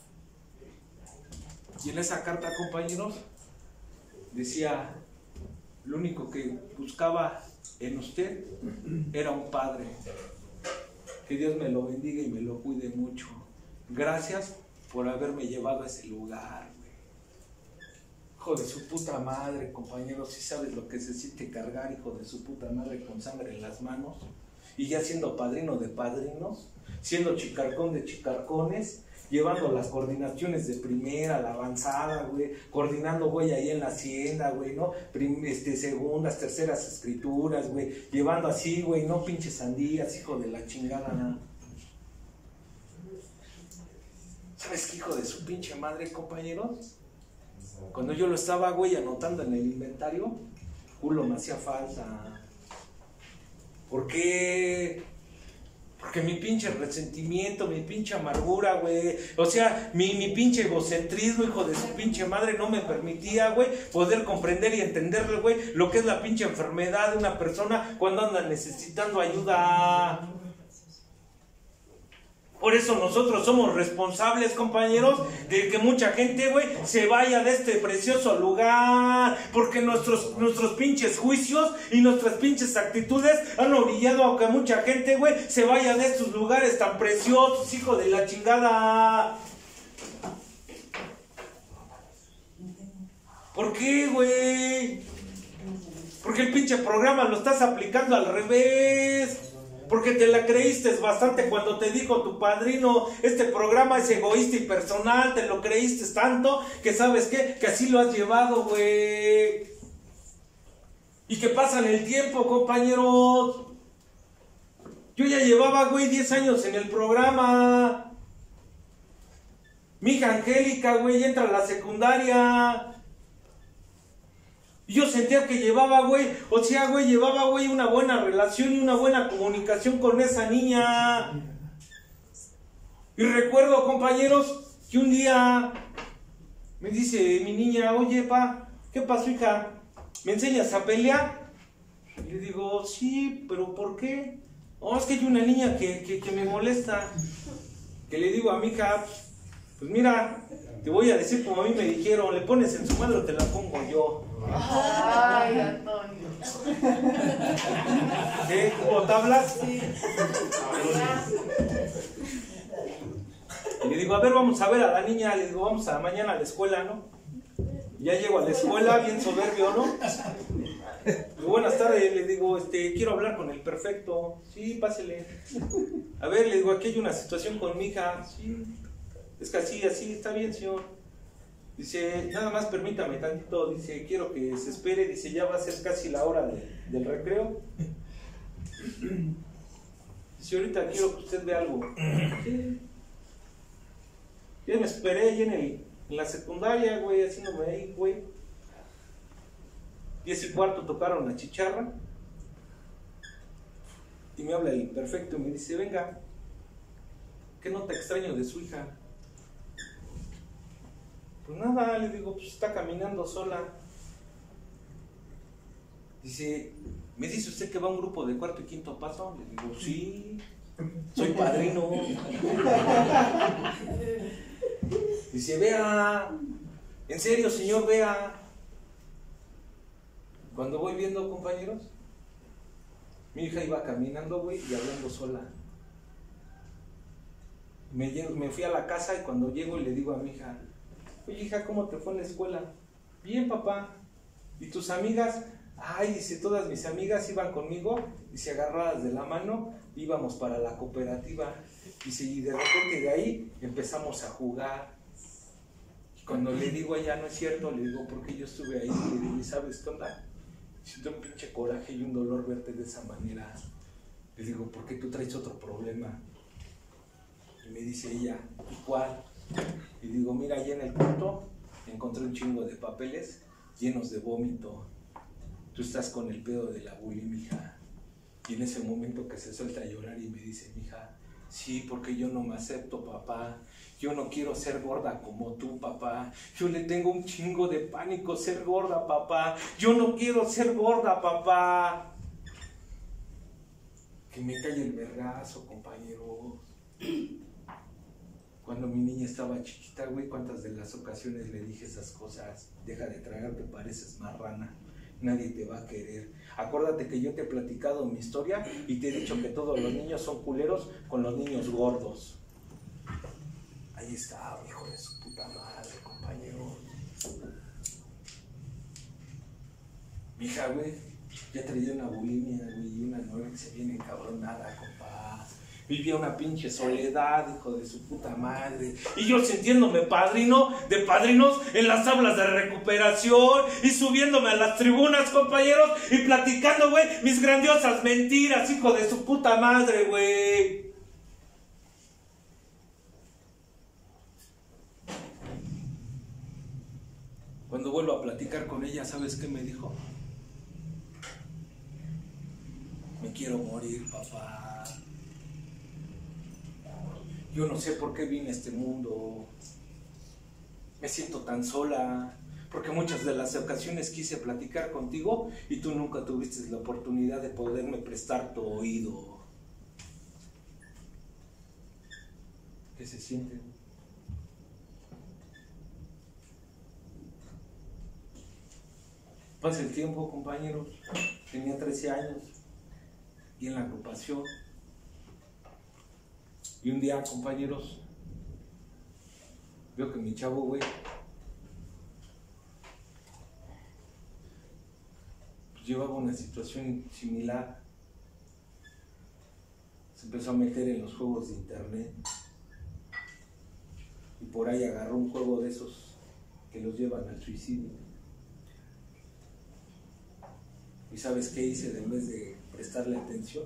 Speaker 1: Y en esa carta, compañeros, decía, lo único que buscaba en usted era un padre. Que Dios me lo bendiga y me lo cuide mucho. Gracias por haberme llevado a ese lugar, güey. Hijo de su puta madre, compañeros, si sabes lo que se siente cargar, hijo de su puta madre, con sangre en las manos, y ya siendo padrino de padrinos, siendo chicarcón de chicarcones, llevando las coordinaciones de primera, la avanzada, güey, coordinando, güey, ahí en la hacienda, güey, ¿no? Prim, este, segundas, terceras escrituras, güey, llevando así, güey, no pinches sandías, hijo de la chingada, ¿no? ¿Sabes qué, hijo de su pinche madre, compañeros? Cuando yo lo estaba, güey, anotando en el inventario, culo me hacía falta. ¿Por qué? Porque mi pinche resentimiento, mi pinche amargura, güey, o sea, mi, mi pinche egocentrismo, hijo de su pinche madre, no me permitía, güey, poder comprender y entenderle, güey, lo que es la pinche enfermedad de una persona cuando anda necesitando ayuda. Por eso nosotros somos responsables, compañeros, de que mucha gente, güey, se vaya de este precioso lugar. Porque nuestros, nuestros pinches juicios y nuestras pinches actitudes han orillado a que mucha gente, güey, se vaya de estos lugares tan preciosos, hijo de la chingada. ¿Por qué, güey? Porque el pinche programa lo estás aplicando al revés. Porque te la creíste bastante cuando te dijo tu padrino, este programa es egoísta y personal, te lo creíste tanto que sabes qué, que así lo has llevado, güey. Y que pasan el tiempo, compañeros. Yo ya llevaba, güey, diez años en el programa. Mi hija Angélica, güey, entra a la secundaria. Y yo sentía que llevaba, güey, o sea, güey, llevaba, güey, una buena relación y una buena comunicación con esa niña. Y recuerdo, compañeros, que un día me dice mi niña, oye, pa, ¿qué pasó, hija? ¿Me enseñas a pelear? Y le digo, sí, pero ¿por qué? Oh, es que hay una niña que, que, que me molesta. Que le digo a mi hija, pues mira, te voy a decir como a mí me dijeron, le pones en su madre o te la pongo yo.
Speaker 4: Ay, Antonio.
Speaker 1: ¿Qué? ¿Cómo tablas?
Speaker 4: Sí.
Speaker 1: Y le digo, a ver, vamos a ver a la niña. Le digo, vamos a mañana a la escuela, ¿no? Y ya llego a la escuela, bien soberbio, ¿no? Y buenas tardes, le digo, este, quiero hablar con el perfecto. Sí, pásele. A ver, le digo, aquí hay una situación con mi hija. Sí, es que así, así, está bien, señor. Dice, nada más permítame tantito, dice, quiero que se espere, dice, ya va a ser casi la hora de, del recreo. Dice, ahorita quiero que usted vea algo. Sí. Ya me esperé ahí en, el, en la secundaria, güey, haciéndome ahí, güey. Diez y cuarto tocaron la chicharra. Y me habla el perfecto y me dice, venga, ¿qué nota extraño de su hija? Pues nada, le digo, pues está caminando sola. Dice, ¿me dice usted que va a un grupo de cuarto y quinto paso? Le digo, sí, soy padrino. Dice, vea, en serio, señor, vea. Cuando voy viendo, compañeros, mi hija iba caminando, güey, y hablando sola. Me, llego, me fui a la casa y cuando llego le digo a mi hija, oye, hija, ¿cómo te fue en la escuela? Bien, papá. ¿Y tus amigas? Ay, dice, todas mis amigas iban conmigo, dice, agarradas de la mano, íbamos para la cooperativa. Dice, y de repente de ahí empezamos a jugar. Y cuando le digo a ella, no es cierto, le digo, porque yo estuve ahí, le digo, ¿sabes qué onda? Siento un pinche coraje y un dolor verte de esa manera. Le digo, ¿por qué tú traes otro problema? Y me dice ella, ¿y cuál? Y digo, mira, allá en el punto encontré un chingo de papeles llenos de vómito. Tú estás con el pedo de la bulimia. Y en ese momento que se suelta a llorar y me dice, mija, sí, porque yo no me acepto, papá. Yo no quiero ser gorda como tú, papá. Yo le tengo un chingo de pánico ser gorda, papá. Yo no quiero ser gorda, papá. Que me calle el vergazo, compañeros. Cuando mi niña estaba chiquita, güey, cuántas de las ocasiones le dije esas cosas. Deja de tragar, te pareces marrana. Nadie te va a querer. Acuérdate que yo te he platicado mi historia y te he dicho que todos los niños son culeros con los niños gordos. Ahí está, hijo de su puta madre, compañero. Mi hija, güey, ya traía una bulimia, güey, y una anorexia bien encabronada, compa. Vivía una pinche soledad, hijo de su puta madre. Y yo sintiéndome padrino de padrinos en las aulas de recuperación y subiéndome a las tribunas, compañeros, y platicando, güey, mis grandiosas mentiras, hijo de su puta madre, güey. Cuando vuelvo a platicar con ella, ¿sabes qué me dijo? Me quiero morir, papá. Yo no sé por qué vine a este mundo. Me siento tan sola. Porque muchas de las ocasiones quise platicar contigo y tú nunca tuviste la oportunidad de poderme prestar tu oído. ¿Qué se siente? Pasa el tiempo, compañeros. Tenía trece años y en la agrupación. Y un día, compañeros, veo que mi chavo, güey, pues llevaba una situación similar. Se empezó a meter en los juegos de internet y por ahí agarró un juego de esos que los llevan al suicidio. ¿Y sabes qué hice en vez de prestarle atención?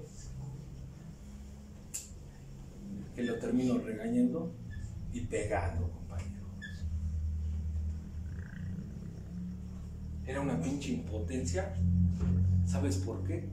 Speaker 1: Que lo termino regañando y pegando, compañeros. Era una pinche impotencia. ¿Sabes por qué?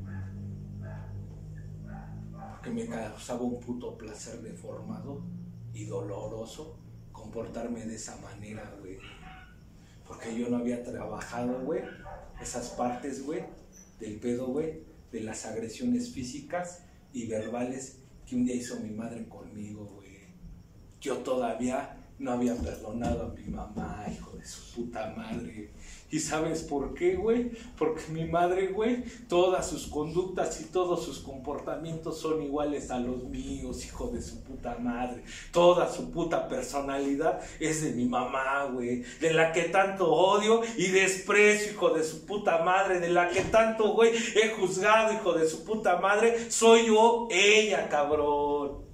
Speaker 1: Porque me causaba un puto placer deformado y doloroso comportarme de esa manera, güey. Porque yo no había trabajado, güey, esas partes, güey, del pedo, güey, de las agresiones físicas y verbales que un día hizo mi madre conmigo, güey. Yo todavía no había perdonado a mi mamá, hijo de su puta madre. ¿Y sabes por qué, güey? Porque mi madre, güey, todas sus conductas y todos sus comportamientos son iguales a los míos, hijo de su puta madre. Toda su puta personalidad es de mi mamá, güey. De la que tanto odio y desprecio, hijo de su puta madre. De la que tanto, güey, he juzgado, hijo de su puta madre. Soy yo, ella, cabrón.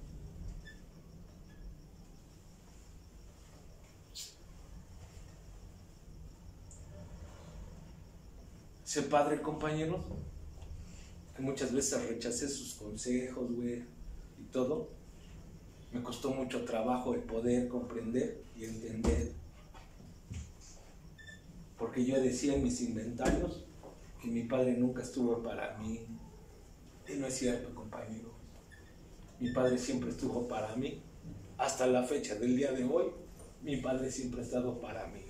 Speaker 1: Ese padre, compañero, que muchas veces rechacé sus consejos, güey, y todo, me costó mucho trabajo el poder comprender y entender. Porque yo decía en mis inventarios que mi padre nunca estuvo para mí. Y no es cierto, compañero. Mi padre siempre estuvo para mí. Hasta la fecha del día de hoy, mi padre siempre ha estado para mí.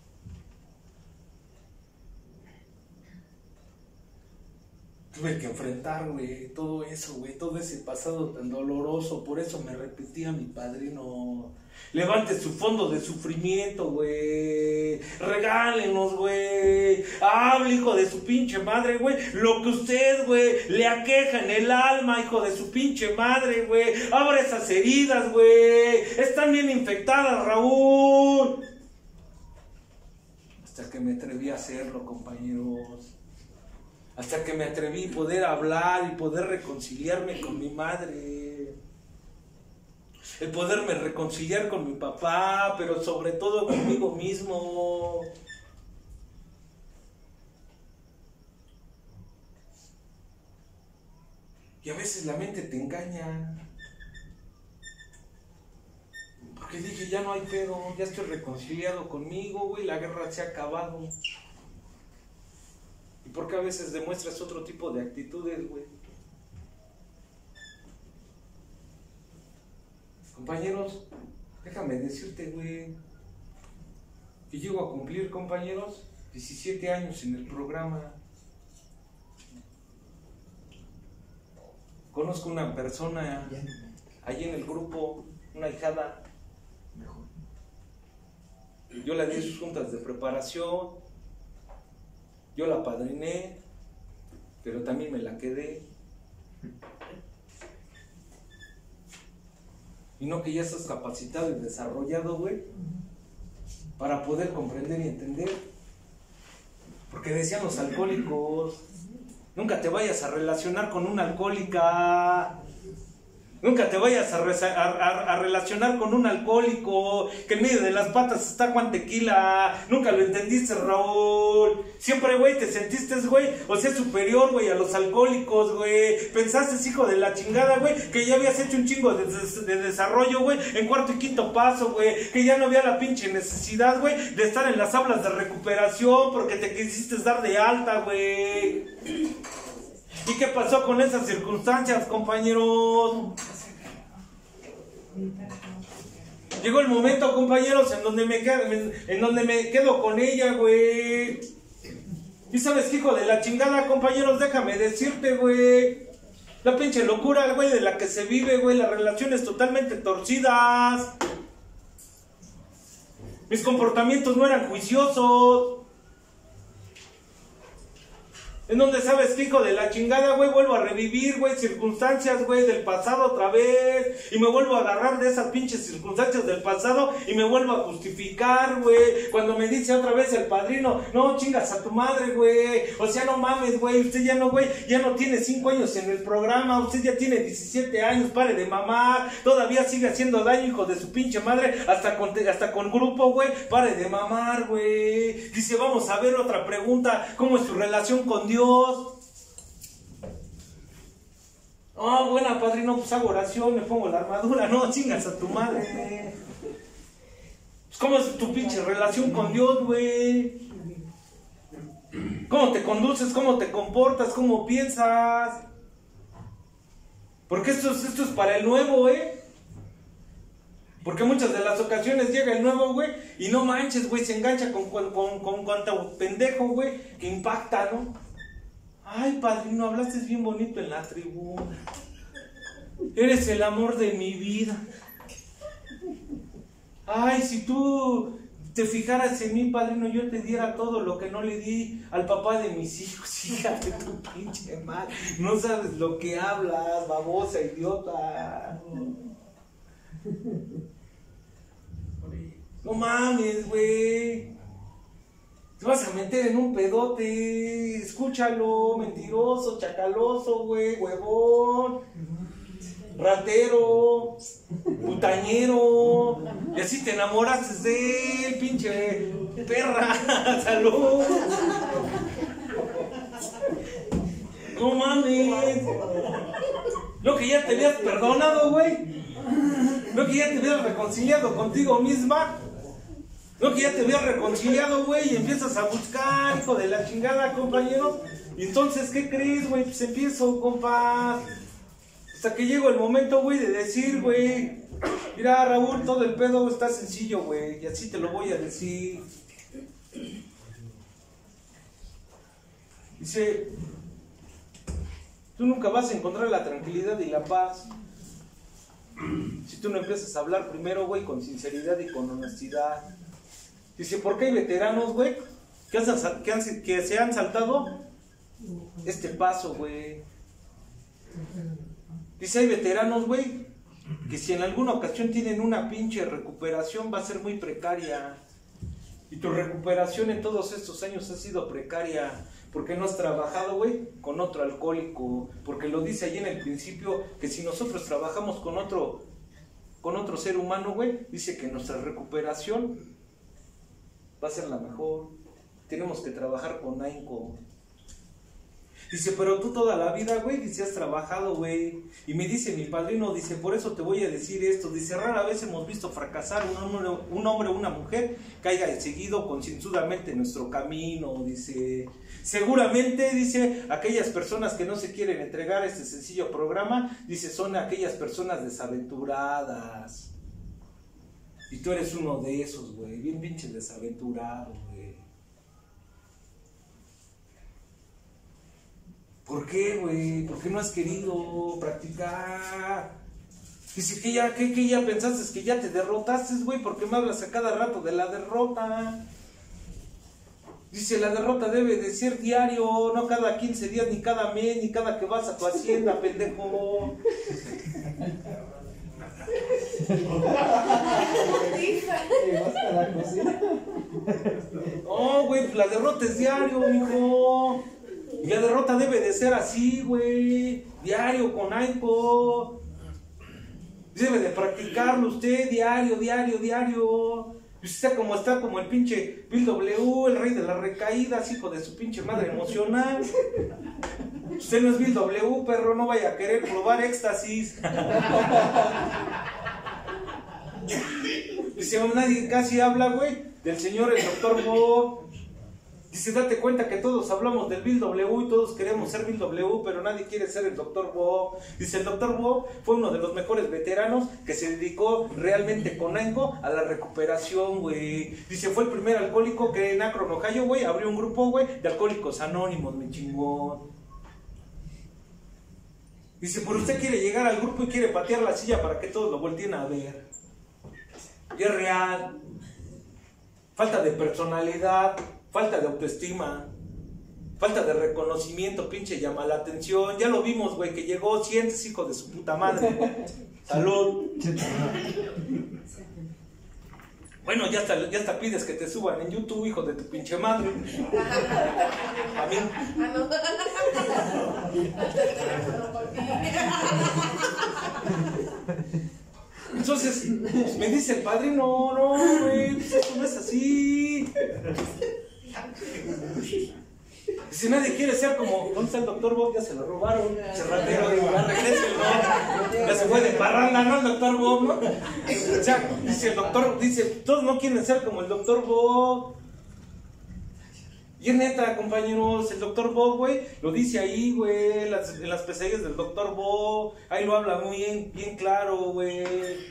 Speaker 1: Tuve que enfrentar, güey, todo eso, güey, todo ese pasado tan doloroso. Por eso me repetía mi padrino: levante su fondo de sufrimiento, güey. Regálenos, güey. Hable, hijo de su pinche madre, güey. Lo que usted, güey, le aqueja en el alma, hijo de su pinche madre, güey. Abra esas heridas, güey. Están bien infectadas, Raúl. Hasta que me atreví a hacerlo, compañeros. Hasta que me atreví a poder hablar y poder reconciliarme con mi madre. El poderme reconciliar con mi papá, pero sobre todo conmigo mismo. Y a veces la mente te engaña. Porque dije, ya no hay pedo, ya estoy reconciliado conmigo, güey, la guerra se ha acabado. ¿Y por qué a veces demuestras otro tipo de actitudes, güey? Compañeros, déjame decirte, güey, que llego a cumplir, compañeros, diecisiete años en el programa. Conozco una persona allí en el grupo, una hijada. Yo le di sus juntas de preparación. Yo la apadriné, pero también me la quedé. Y no que ya estás capacitado y desarrollado, güey, para poder comprender y entender. Porque decían los alcohólicos, nunca te vayas a relacionar con una alcohólica. Nunca te vayas a, re a, a, a relacionar con un alcohólico, que en medio de las patas está Juan Tequila. Nunca lo entendiste, Raúl. Siempre, güey, te sentiste, güey, o sea, superior, güey, a los alcohólicos, güey. Pensaste, hijo de la chingada, güey, que ya habías hecho un chingo de, de, de desarrollo, güey, en cuarto y quinto paso, güey. Que ya no había la pinche necesidad, güey, de estar en las aulas de recuperación porque te quisiste dar de alta, güey. ¿Y qué pasó con esas circunstancias, compañeros? Llegó el momento, compañeros, en donde me quedo, en donde me quedo con ella, güey. ¿Y sabes qué, hijo de la chingada, compañeros? Déjame decirte, güey. La pinche locura, güey, de la que se vive, güey. Las relaciones totalmente torcidas. Mis comportamientos no eran juiciosos. En donde sabes que hijo de la chingada, güey, vuelvo a revivir, güey, circunstancias, güey, del pasado otra vez. Y me vuelvo a agarrar de esas pinches circunstancias del pasado y me vuelvo a justificar, güey. Cuando me dice otra vez el padrino, no, chingas a tu madre, güey. O sea, no mames, güey, usted ya no, güey, ya no tiene cinco años en el programa. Usted ya tiene diecisiete años, pare de mamar. Todavía sigue haciendo daño, hijo de su pinche madre. Hasta con, hasta con grupo, güey, pare de mamar, güey. Dice, vamos a ver otra pregunta. ¿Cómo es tu relación con Dios? Dios. Oh, buena, padrino, pues hago oración, me pongo la armadura. No, chingas a tu madre. Pues, ¿cómo es tu pinche relación con Dios, güey? ¿Cómo te conduces? ¿Cómo te comportas? ¿Cómo piensas? Porque esto es, esto es para el nuevo, ¿eh? Porque muchas de las ocasiones llega el nuevo, güey, y no manches, güey, se engancha con, con, con, con cuanto pendejo, güey, que impacta, ¿no? Ay, padrino, hablaste bien bonito en la tribuna. Eres el amor de mi vida. Ay, si tú te fijaras en mí, padrino, yo te diera todo lo que no le di al papá de mis hijos. Hija de tu pinche madre. No sabes lo que hablas, babosa, idiota. No mames, güey. Te vas a meter en un pedote. Escúchalo, mentiroso, chacaloso, güey, huevón, ratero, putañero. Y así te enamoraste de él, pinche perra. Salud. No mames. Lo que ya te habías perdonado, güey. Lo que ya te habías reconciliado contigo misma. No, que ya te habías reconciliado, güey, y empiezas a buscar, hijo de la chingada, compañero. Y entonces, ¿qué crees, güey? Pues empiezo, compa. Hasta que llegó el momento, güey, de decir, güey, mira, Raúl, todo el pedo está sencillo, güey, y así te lo voy a decir. Dice, tú nunca vas a encontrar la tranquilidad y la paz si tú no empiezas a hablar primero, güey, con sinceridad y con honestidad. Dice, ¿por qué hay veteranos, güey, que, que, han, que se han saltado este paso, güey? Dice, hay veteranos, güey, que si en alguna ocasión tienen una pinche recuperación va a ser muy precaria. Y tu recuperación en todos estos años ha sido precaria porque no has trabajado, güey, con otro alcohólico. Porque lo dice allí en el principio, que si nosotros trabajamos con otro, con otro ser humano, güey, dice que nuestra recuperación va a ser la mejor. Tenemos que trabajar con ahínco. Dice, pero tú toda la vida, güey, dice, has trabajado, güey. Y me dice mi padrino, dice, por eso te voy a decir esto. Dice, rara vez hemos visto fracasar un hombre, un hombre o una mujer que haya seguido concienzudamente nuestro camino. Dice, seguramente, dice, aquellas personas que no se quieren entregar a este sencillo programa, dice, son aquellas personas desaventuradas. Y tú eres uno de esos, güey, bien pinche desaventurado, güey. ¿Por qué, güey? ¿Por qué no has querido practicar? Dice, que ya, que, que ya pensaste que ya te derrotaste, güey, ¿por qué me hablas a cada rato de la derrota? Dice, la derrota debe de ser diario, no cada quince días, ni cada mes, ni cada que vas a tu hacienda, pendejo. No, güey, pues la derrota es diario, mijo. Y la derrota debe de ser así, güey. Diario, con ahínco. Debe de practicarlo usted, diario, diario, diario. Y usted está como está, como el pinche Bill W, el rey de las recaídas, hijo de su pinche madre emocional. Usted no es Bill W, perro, no vaya a querer probar éxtasis. Dice, nadie casi habla, güey, del señor el doctor Bob. Dice, date cuenta que todos hablamos del Bill W y todos queremos ser Bill W, pero nadie quiere ser el doctor Bob. Dice, el doctor Bob fue uno de los mejores veteranos que se dedicó realmente con ahínco a la recuperación, güey. Dice, fue el primer alcohólico que en Akron, Ohio, güey, abrió un grupo, güey, de alcohólicos anónimos, mi chingón. Dice, pero usted quiere llegar al grupo y quiere patear la silla para que todos lo volteen a ver. Y es real. Falta de personalidad, falta de autoestima. Falta de reconocimiento, pinche, llama la atención. Ya lo vimos, güey, que llegó, sientes, hijo de su puta madre. Salud. Bueno, ya hasta, ya hasta pides que te suban en YouTube, hijo de tu pinche madre. A mí. Entonces, me dice el padrino, no, güey, pues esto no es así. Si nadie quiere ser como, ¿dónde está el doctor Bob? Ya se lo robaron, se ratero, ya regresen, ¿no? Ya se fue de parranda, ¿no? El doctor Bob, ¿no? O sea, dice el doctor, dice, todos no quieren ser como el doctor Bob. Y es neta, compañeros, el doctor Bob, güey, lo dice ahí, güey, en las, en las pesadillas del doctor Bob, ahí lo habla muy bien, bien claro, güey.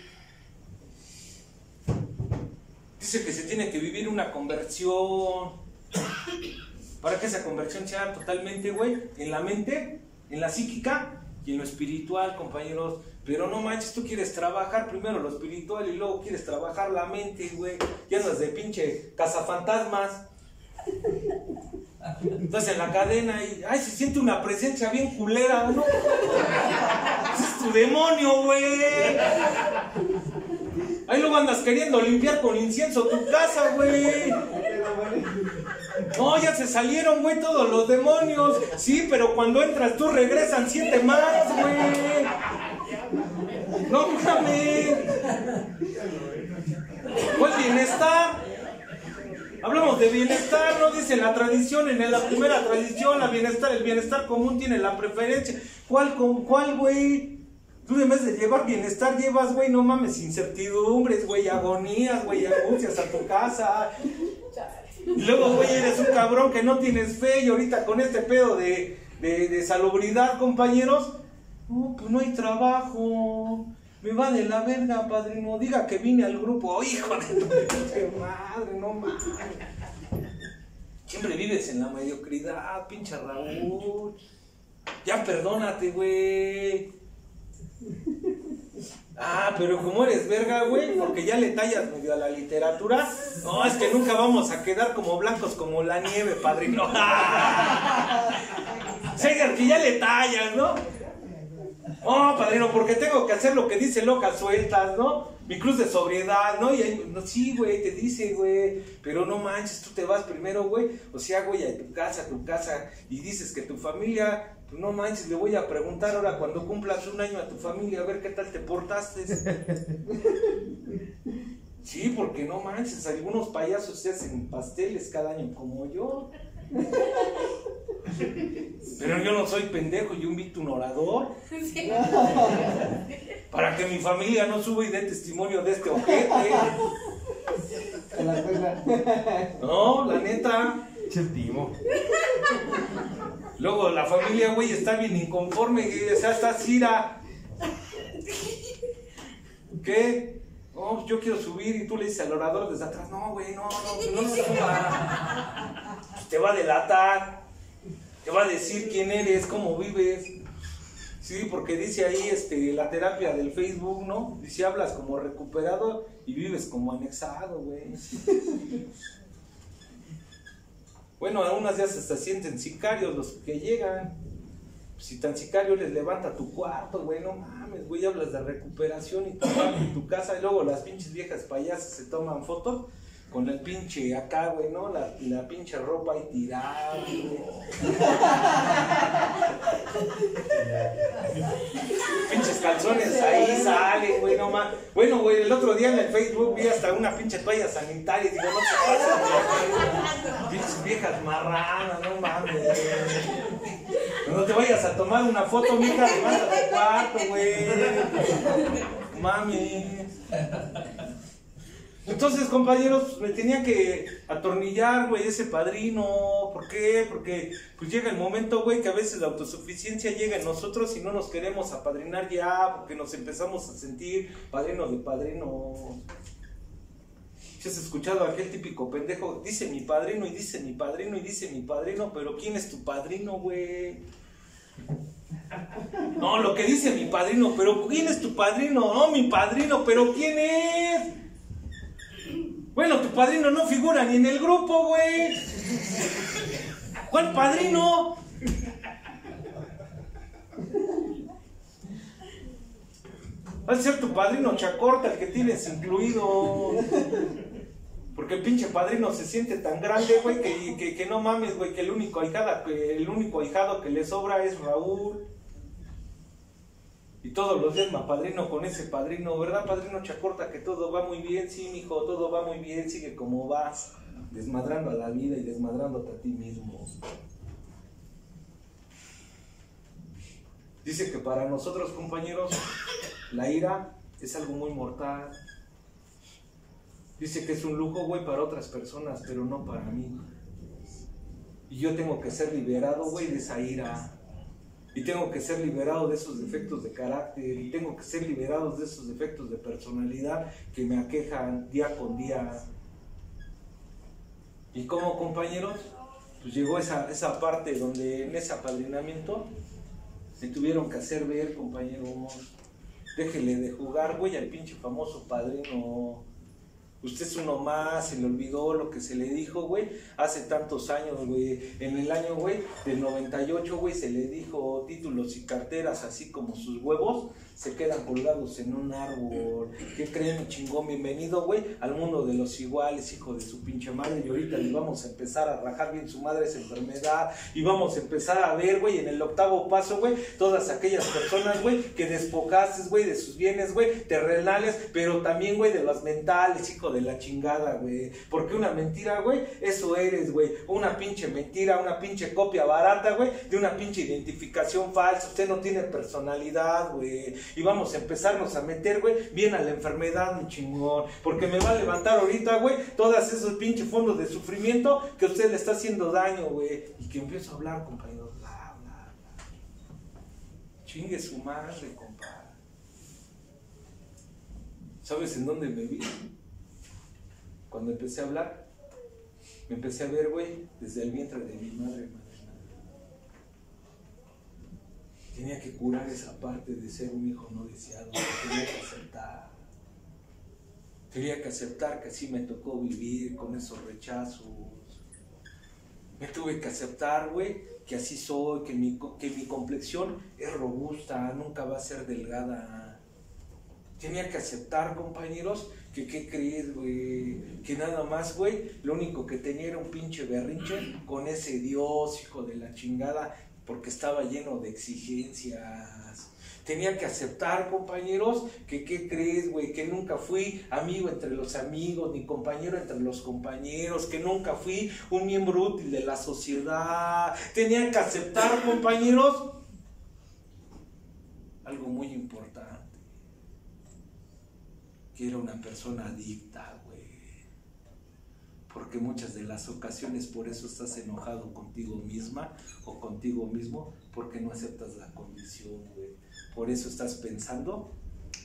Speaker 1: Dice que se tiene que vivir una conversión, para que esa conversión sea totalmente, güey, en la mente, en la psíquica y en lo espiritual, compañeros. Pero no manches, tú quieres trabajar primero lo espiritual y luego quieres trabajar la mente, güey. Ya andas de pinche cazafantasmas. Entonces en la cadena y, ay, se siente una presencia bien culera, ¿no? Ese es tu demonio, güey. Ahí luego andas queriendo limpiar con incienso tu casa, güey. No, ya se salieron, güey, todos los demonios. Sí, pero cuando entras tú regresan siete más, güey. No mames. ¿Cuál bienestar? Hablamos de bienestar, ¿no? Dice la tradición, en la primera tradición, la bienestar, el bienestar común tiene la preferencia. ¿Cuál, con cuál, güey? Tú en vez de llevar bienestar, llevas, güey, no mames, incertidumbres, güey, agonías, güey, angustias a tu casa. Y luego, güey, eres un cabrón que no tienes fe y ahorita con este pedo de, de, de salubridad, compañeros, oh, pues no hay trabajo. Me va de la verga, padrino. Diga que vine al grupo. Oh, hijo de tu pinche madre, no mames. Siempre vives en la mediocridad, pinche Raúl. Ya perdónate, güey. Ah, pero como eres verga, güey, porque ya le tallas medio a la literatura. No, es que nunca vamos a quedar como blancos como la nieve, padrino. Seger, que ya le tallas, ¿no? Oh, padrino, porque tengo que hacer lo que dice Lojas Sueltas, ¿no? Mi cruz de sobriedad, ¿no? Y ahí, no, sí, güey, te dice, güey, pero no manches, tú te vas primero, güey, o sea, güey, a tu casa, a tu casa, y dices que tu familia, pues no manches, le voy a preguntar ahora cuando cumplas un año a tu familia, a ver qué tal te portaste. Sí, porque no manches, algunos payasos se hacen pasteles cada año como yo. Pero yo no soy pendejo, yo invito un orador. Sí. Para que mi familia no suba y dé testimonio de este ojete. No, la neta. Luego la familia, güey, está bien inconforme, o sea, está Cira. ¿Qué? No, yo quiero subir y tú le dices al orador desde atrás, no, güey, no, no, no se suba. Te va a delatar, te va a decir quién eres, cómo vives. Sí, porque dice ahí este, la terapia del Facebook, ¿no? Dice, hablas como recuperado y vives como anexado, güey. Bueno, a unas ya hasta sienten sicarios los que llegan. Si tan sicario les levanta tu cuarto, güey, no mames, güey, hablas de recuperación y tu, tu casa, y luego las pinches viejas payasas se toman fotos con el pinche acá, güey, ¿no? La, la pinche ropa ahí tirada, güey. Pinches calzones ahí salen, güey, no mames. Bueno, güey, el otro día en el Facebook vi hasta una pinche toalla sanitaria y digo, no se pasa, güey. Pinches viejas marranas, no mames, güey. No te vayas a tomar una foto, mija, levanta tu cuarto, güey. Mami. Entonces, compañeros, me tenía que atornillar, güey, ese padrino. ¿Por qué? Porque pues llega el momento, güey, que a veces la autosuficiencia llega en nosotros y no nos queremos apadrinar ya, porque nos empezamos a sentir padrinos de padrinos. Si has escuchado a aquel típico pendejo, dice mi padrino y dice mi padrino y dice mi padrino, pero ¿quién es tu padrino, güey? No, lo que dice mi padrino, pero ¿quién es tu padrino? No, mi padrino, pero ¿quién es? Bueno, tu padrino no figura ni en el grupo, güey. ¿Cuál padrino? Va a ser tu padrino Chacorta el que tienes incluido. Porque el pinche padrino se siente tan grande, güey, que, que, que no mames, güey, que el único ahijado, el único ahijado que le sobra es Raúl. Y todos los días me apadrino con ese padrino, ¿verdad, padrino Chacorta? Que todo va muy bien, sí, mijo, todo va muy bien, sigue como vas, desmadrando a la vida y desmadrándote a ti mismo. Dice que para nosotros, compañeros, la ira es algo muy mortal. Dice que es un lujo, güey, para otras personas, pero no para mí. Y yo tengo que ser liberado, güey, de esa ira. Y tengo que ser liberado de esos defectos de carácter. Y tengo que ser liberado de esos defectos de personalidad que me aquejan día con día. Y como, compañeros, pues llegó esa, esa parte donde en ese apadrinamiento me tuvieron que hacer ver, compañeros, déjele de jugar, güey, al pinche famoso padrino. Usted es uno más, se le olvidó lo que se le dijo, güey, hace tantos años, güey. En el año, güey, del noventa y ocho, güey, se le dijo títulos y carteras, así como sus huevos, se quedan colgados en un árbol. ¿Qué creen, chingón? Bienvenido, güey, al mundo de los iguales, hijo de su pinche madre. Y ahorita le vamos a empezar a rajar bien su madre esa enfermedad. Y vamos a empezar a ver, güey, en el octavo paso, güey, todas aquellas personas, güey, que despojaste, güey, de sus bienes, güey, terrenales, pero también, güey, de los mentales, hijo de la chingada, güey. Porque una mentira, güey, eso eres, güey. Una pinche mentira, una pinche copia barata, güey, de una pinche identificación falsa. Usted no tiene personalidad, güey. Y vamos a empezarnos a meter, güey, bien a la enfermedad, mi chingón. Porque me va a levantar ahorita, güey, todos esos pinches fondos de sufrimiento que usted le está haciendo daño, güey. Y que empiezo a hablar, compañero. Bla, bla, bla. Chingue su madre, compadre. ¿Sabes en dónde me vi? Cuando empecé a hablar, me empecé a ver, güey, desde el vientre de mi madre, madre. Tenía que curar esa parte de ser un hijo no deseado. Tenía que aceptar. Tenía que aceptar que así me tocó vivir con esos rechazos. Me tuve que aceptar, güey, que así soy, que mi, que mi complexión es robusta, nunca va a ser delgada. Tenía que aceptar, compañeros, que qué crees, güey, que nada más, güey, lo único que tenía era un pinche berrinche con ese Dios, hijo de la chingada, porque estaba lleno de exigencias. Tenía que aceptar, compañeros, que qué crees, güey, que nunca fui amigo entre los amigos, ni compañero entre los compañeros, que nunca fui un miembro útil de la sociedad. Tenía que aceptar, compañeros, algo muy importante, que era una persona adicta, güey. Porque muchas de las ocasiones por eso estás enojado contigo misma o contigo mismo, porque no aceptas la condición, güey. Por eso estás pensando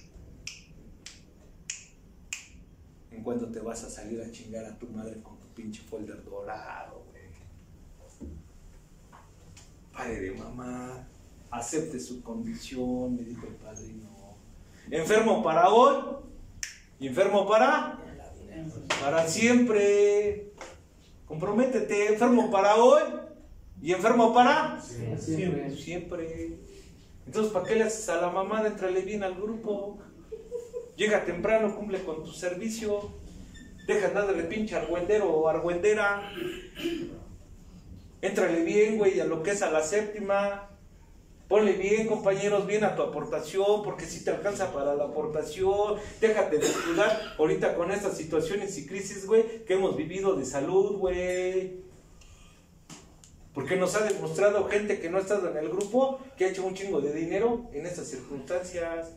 Speaker 1: en cuándo te vas a salir a chingar a tu madre con tu pinche folder dorado, güey. Padre de mamá, acepte su condición, me dijo el padrino. Enfermo para hoy y enfermo para... para siempre. Comprométete, enfermo para hoy y enfermo para siempre. Siempre. Entonces, ¿para qué le haces a la mamada? Entrale bien al grupo. Llega temprano, cumple con tu servicio. Deja nada de pinche argüendero o argüendera. Éntrale bien, güey, a lo que es a la séptima. Ponle bien, compañeros, bien a tu aportación, porque si te alcanza para la aportación. Déjate de descuidar ahorita con estas situaciones y crisis, güey, que hemos vivido de salud, güey. Porque nos ha demostrado gente que no ha estado en el grupo, que ha hecho un chingo de dinero en estas circunstancias.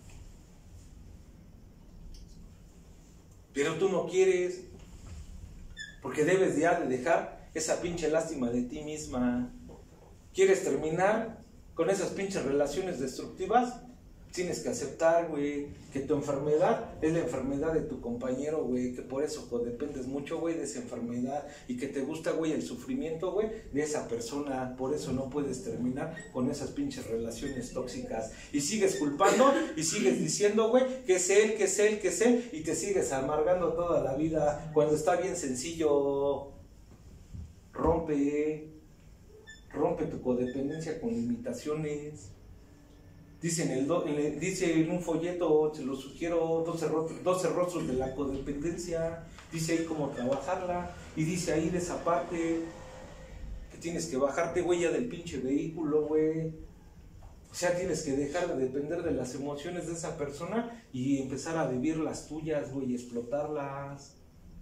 Speaker 1: Pero tú no quieres, porque debes ya de dejar esa pinche lástima de ti misma. ¿Quieres terminar con esas pinches relaciones destructivas? Tienes que aceptar, güey, que tu enfermedad es la enfermedad de tu compañero, güey, que por eso codependes mucho, güey, de esa enfermedad y que te gusta, güey, el sufrimiento, güey, de esa persona. Por eso no puedes terminar con esas pinches relaciones tóxicas. Y sigues culpando y sigues diciendo, güey, que es él, que es él, que es él, y te sigues amargando toda la vida cuando está bien sencillo. Rompe. Rompe tu codependencia con limitaciones. Dice en, el do, en el, dice en un folleto, te lo sugiero, doce, doce rostros de la codependencia. Dice ahí cómo trabajarla. Y dice ahí de esa parte que tienes que bajarte, güey, ya del pinche vehículo, güey. O sea, tienes que dejar de depender de las emociones de esa persona y empezar a vivir las tuyas, güey, y explotarlas.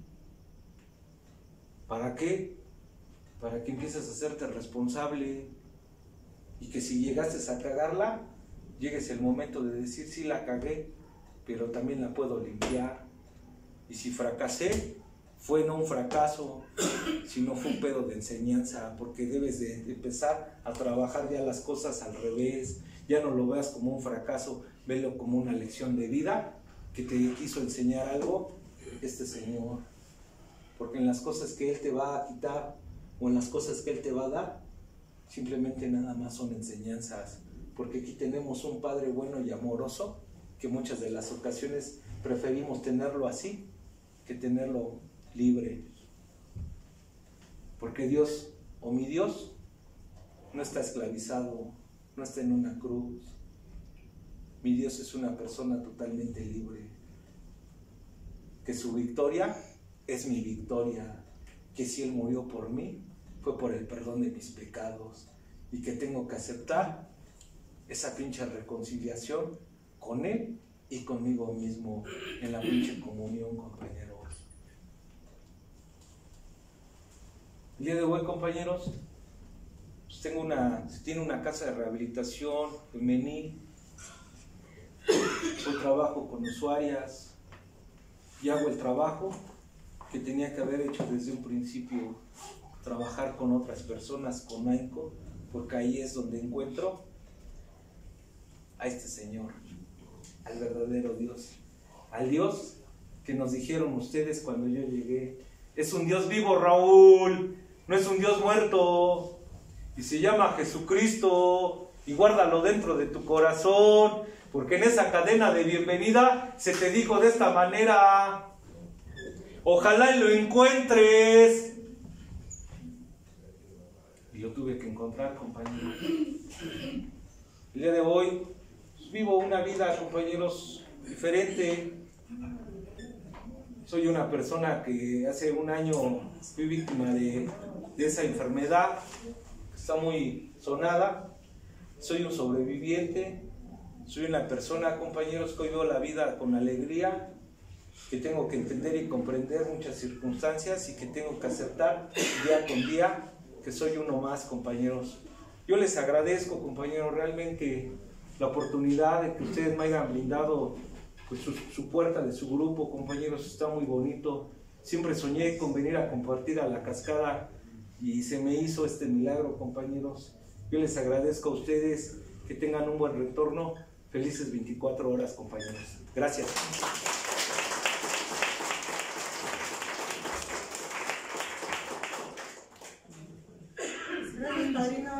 Speaker 1: ¿Para qué? Para que empieces a hacerte responsable y que si llegaste a cagarla, llegues el momento de decir, sí la cagué, pero también la puedo limpiar. Y si fracasé, fue no un fracaso, sino fue un pedo de enseñanza, porque debes de empezar a trabajar ya las cosas al revés. Ya no lo veas como un fracaso, velo como una lección de vida que te quiso enseñar algo este Señor. Porque en las cosas que Él te va a quitar o en las cosas que Él te va a dar, simplemente nada más son enseñanzas. Porque aquí tenemos un Padre bueno y amoroso que muchas de las ocasiones preferimos tenerlo así que tenerlo libre. Porque Dios, o mi Dios, no está esclavizado, no está en una cruz. Mi Dios es una persona totalmente libre. Que su victoria es mi victoria. Que si Él murió por mí, fue por el perdón de mis pecados. Y que tengo que aceptar esa pinche reconciliación con Él y conmigo mismo en la pinche comunión, compañeros. El día de hoy, compañeros, pues tengo una, tiene una casa de rehabilitación femenil. Hoy trabajo con usuarias y hago el trabajo que tenía que haber hecho desde un principio, trabajar con otras personas, con AINCO, porque ahí es donde encuentro a este Señor, al verdadero Dios, al Dios que nos dijeron ustedes cuando yo llegué. Es un Dios vivo, Raúl, no es un Dios muerto, y se llama Jesucristo, y guárdalo dentro de tu corazón, porque en esa cadena de bienvenida se te dijo de esta manera: ojalá y lo encuentres. Y lo tuve que encontrar, compañero. El día de hoy vivo una vida, compañeros, diferente. Soy una persona que hace un año fui víctima de, de esa enfermedad, que está muy sonada. Soy un sobreviviente, soy una persona, compañeros, que hoy veo la vida con alegría, que tengo que entender y comprender muchas circunstancias y que tengo que aceptar día con día que soy uno más, compañeros. Yo les agradezco, compañeros, realmente la oportunidad de que ustedes me hayan brindado pues, su, su puerta de su grupo, compañeros, está muy bonito. Siempre soñé con venir a compartir a la cascada y se me hizo este milagro, compañeros. Yo les agradezco a ustedes, que tengan un buen retorno. Felices veinticuatro horas, compañeros. Gracias.
Speaker 3: Gracias, padrino.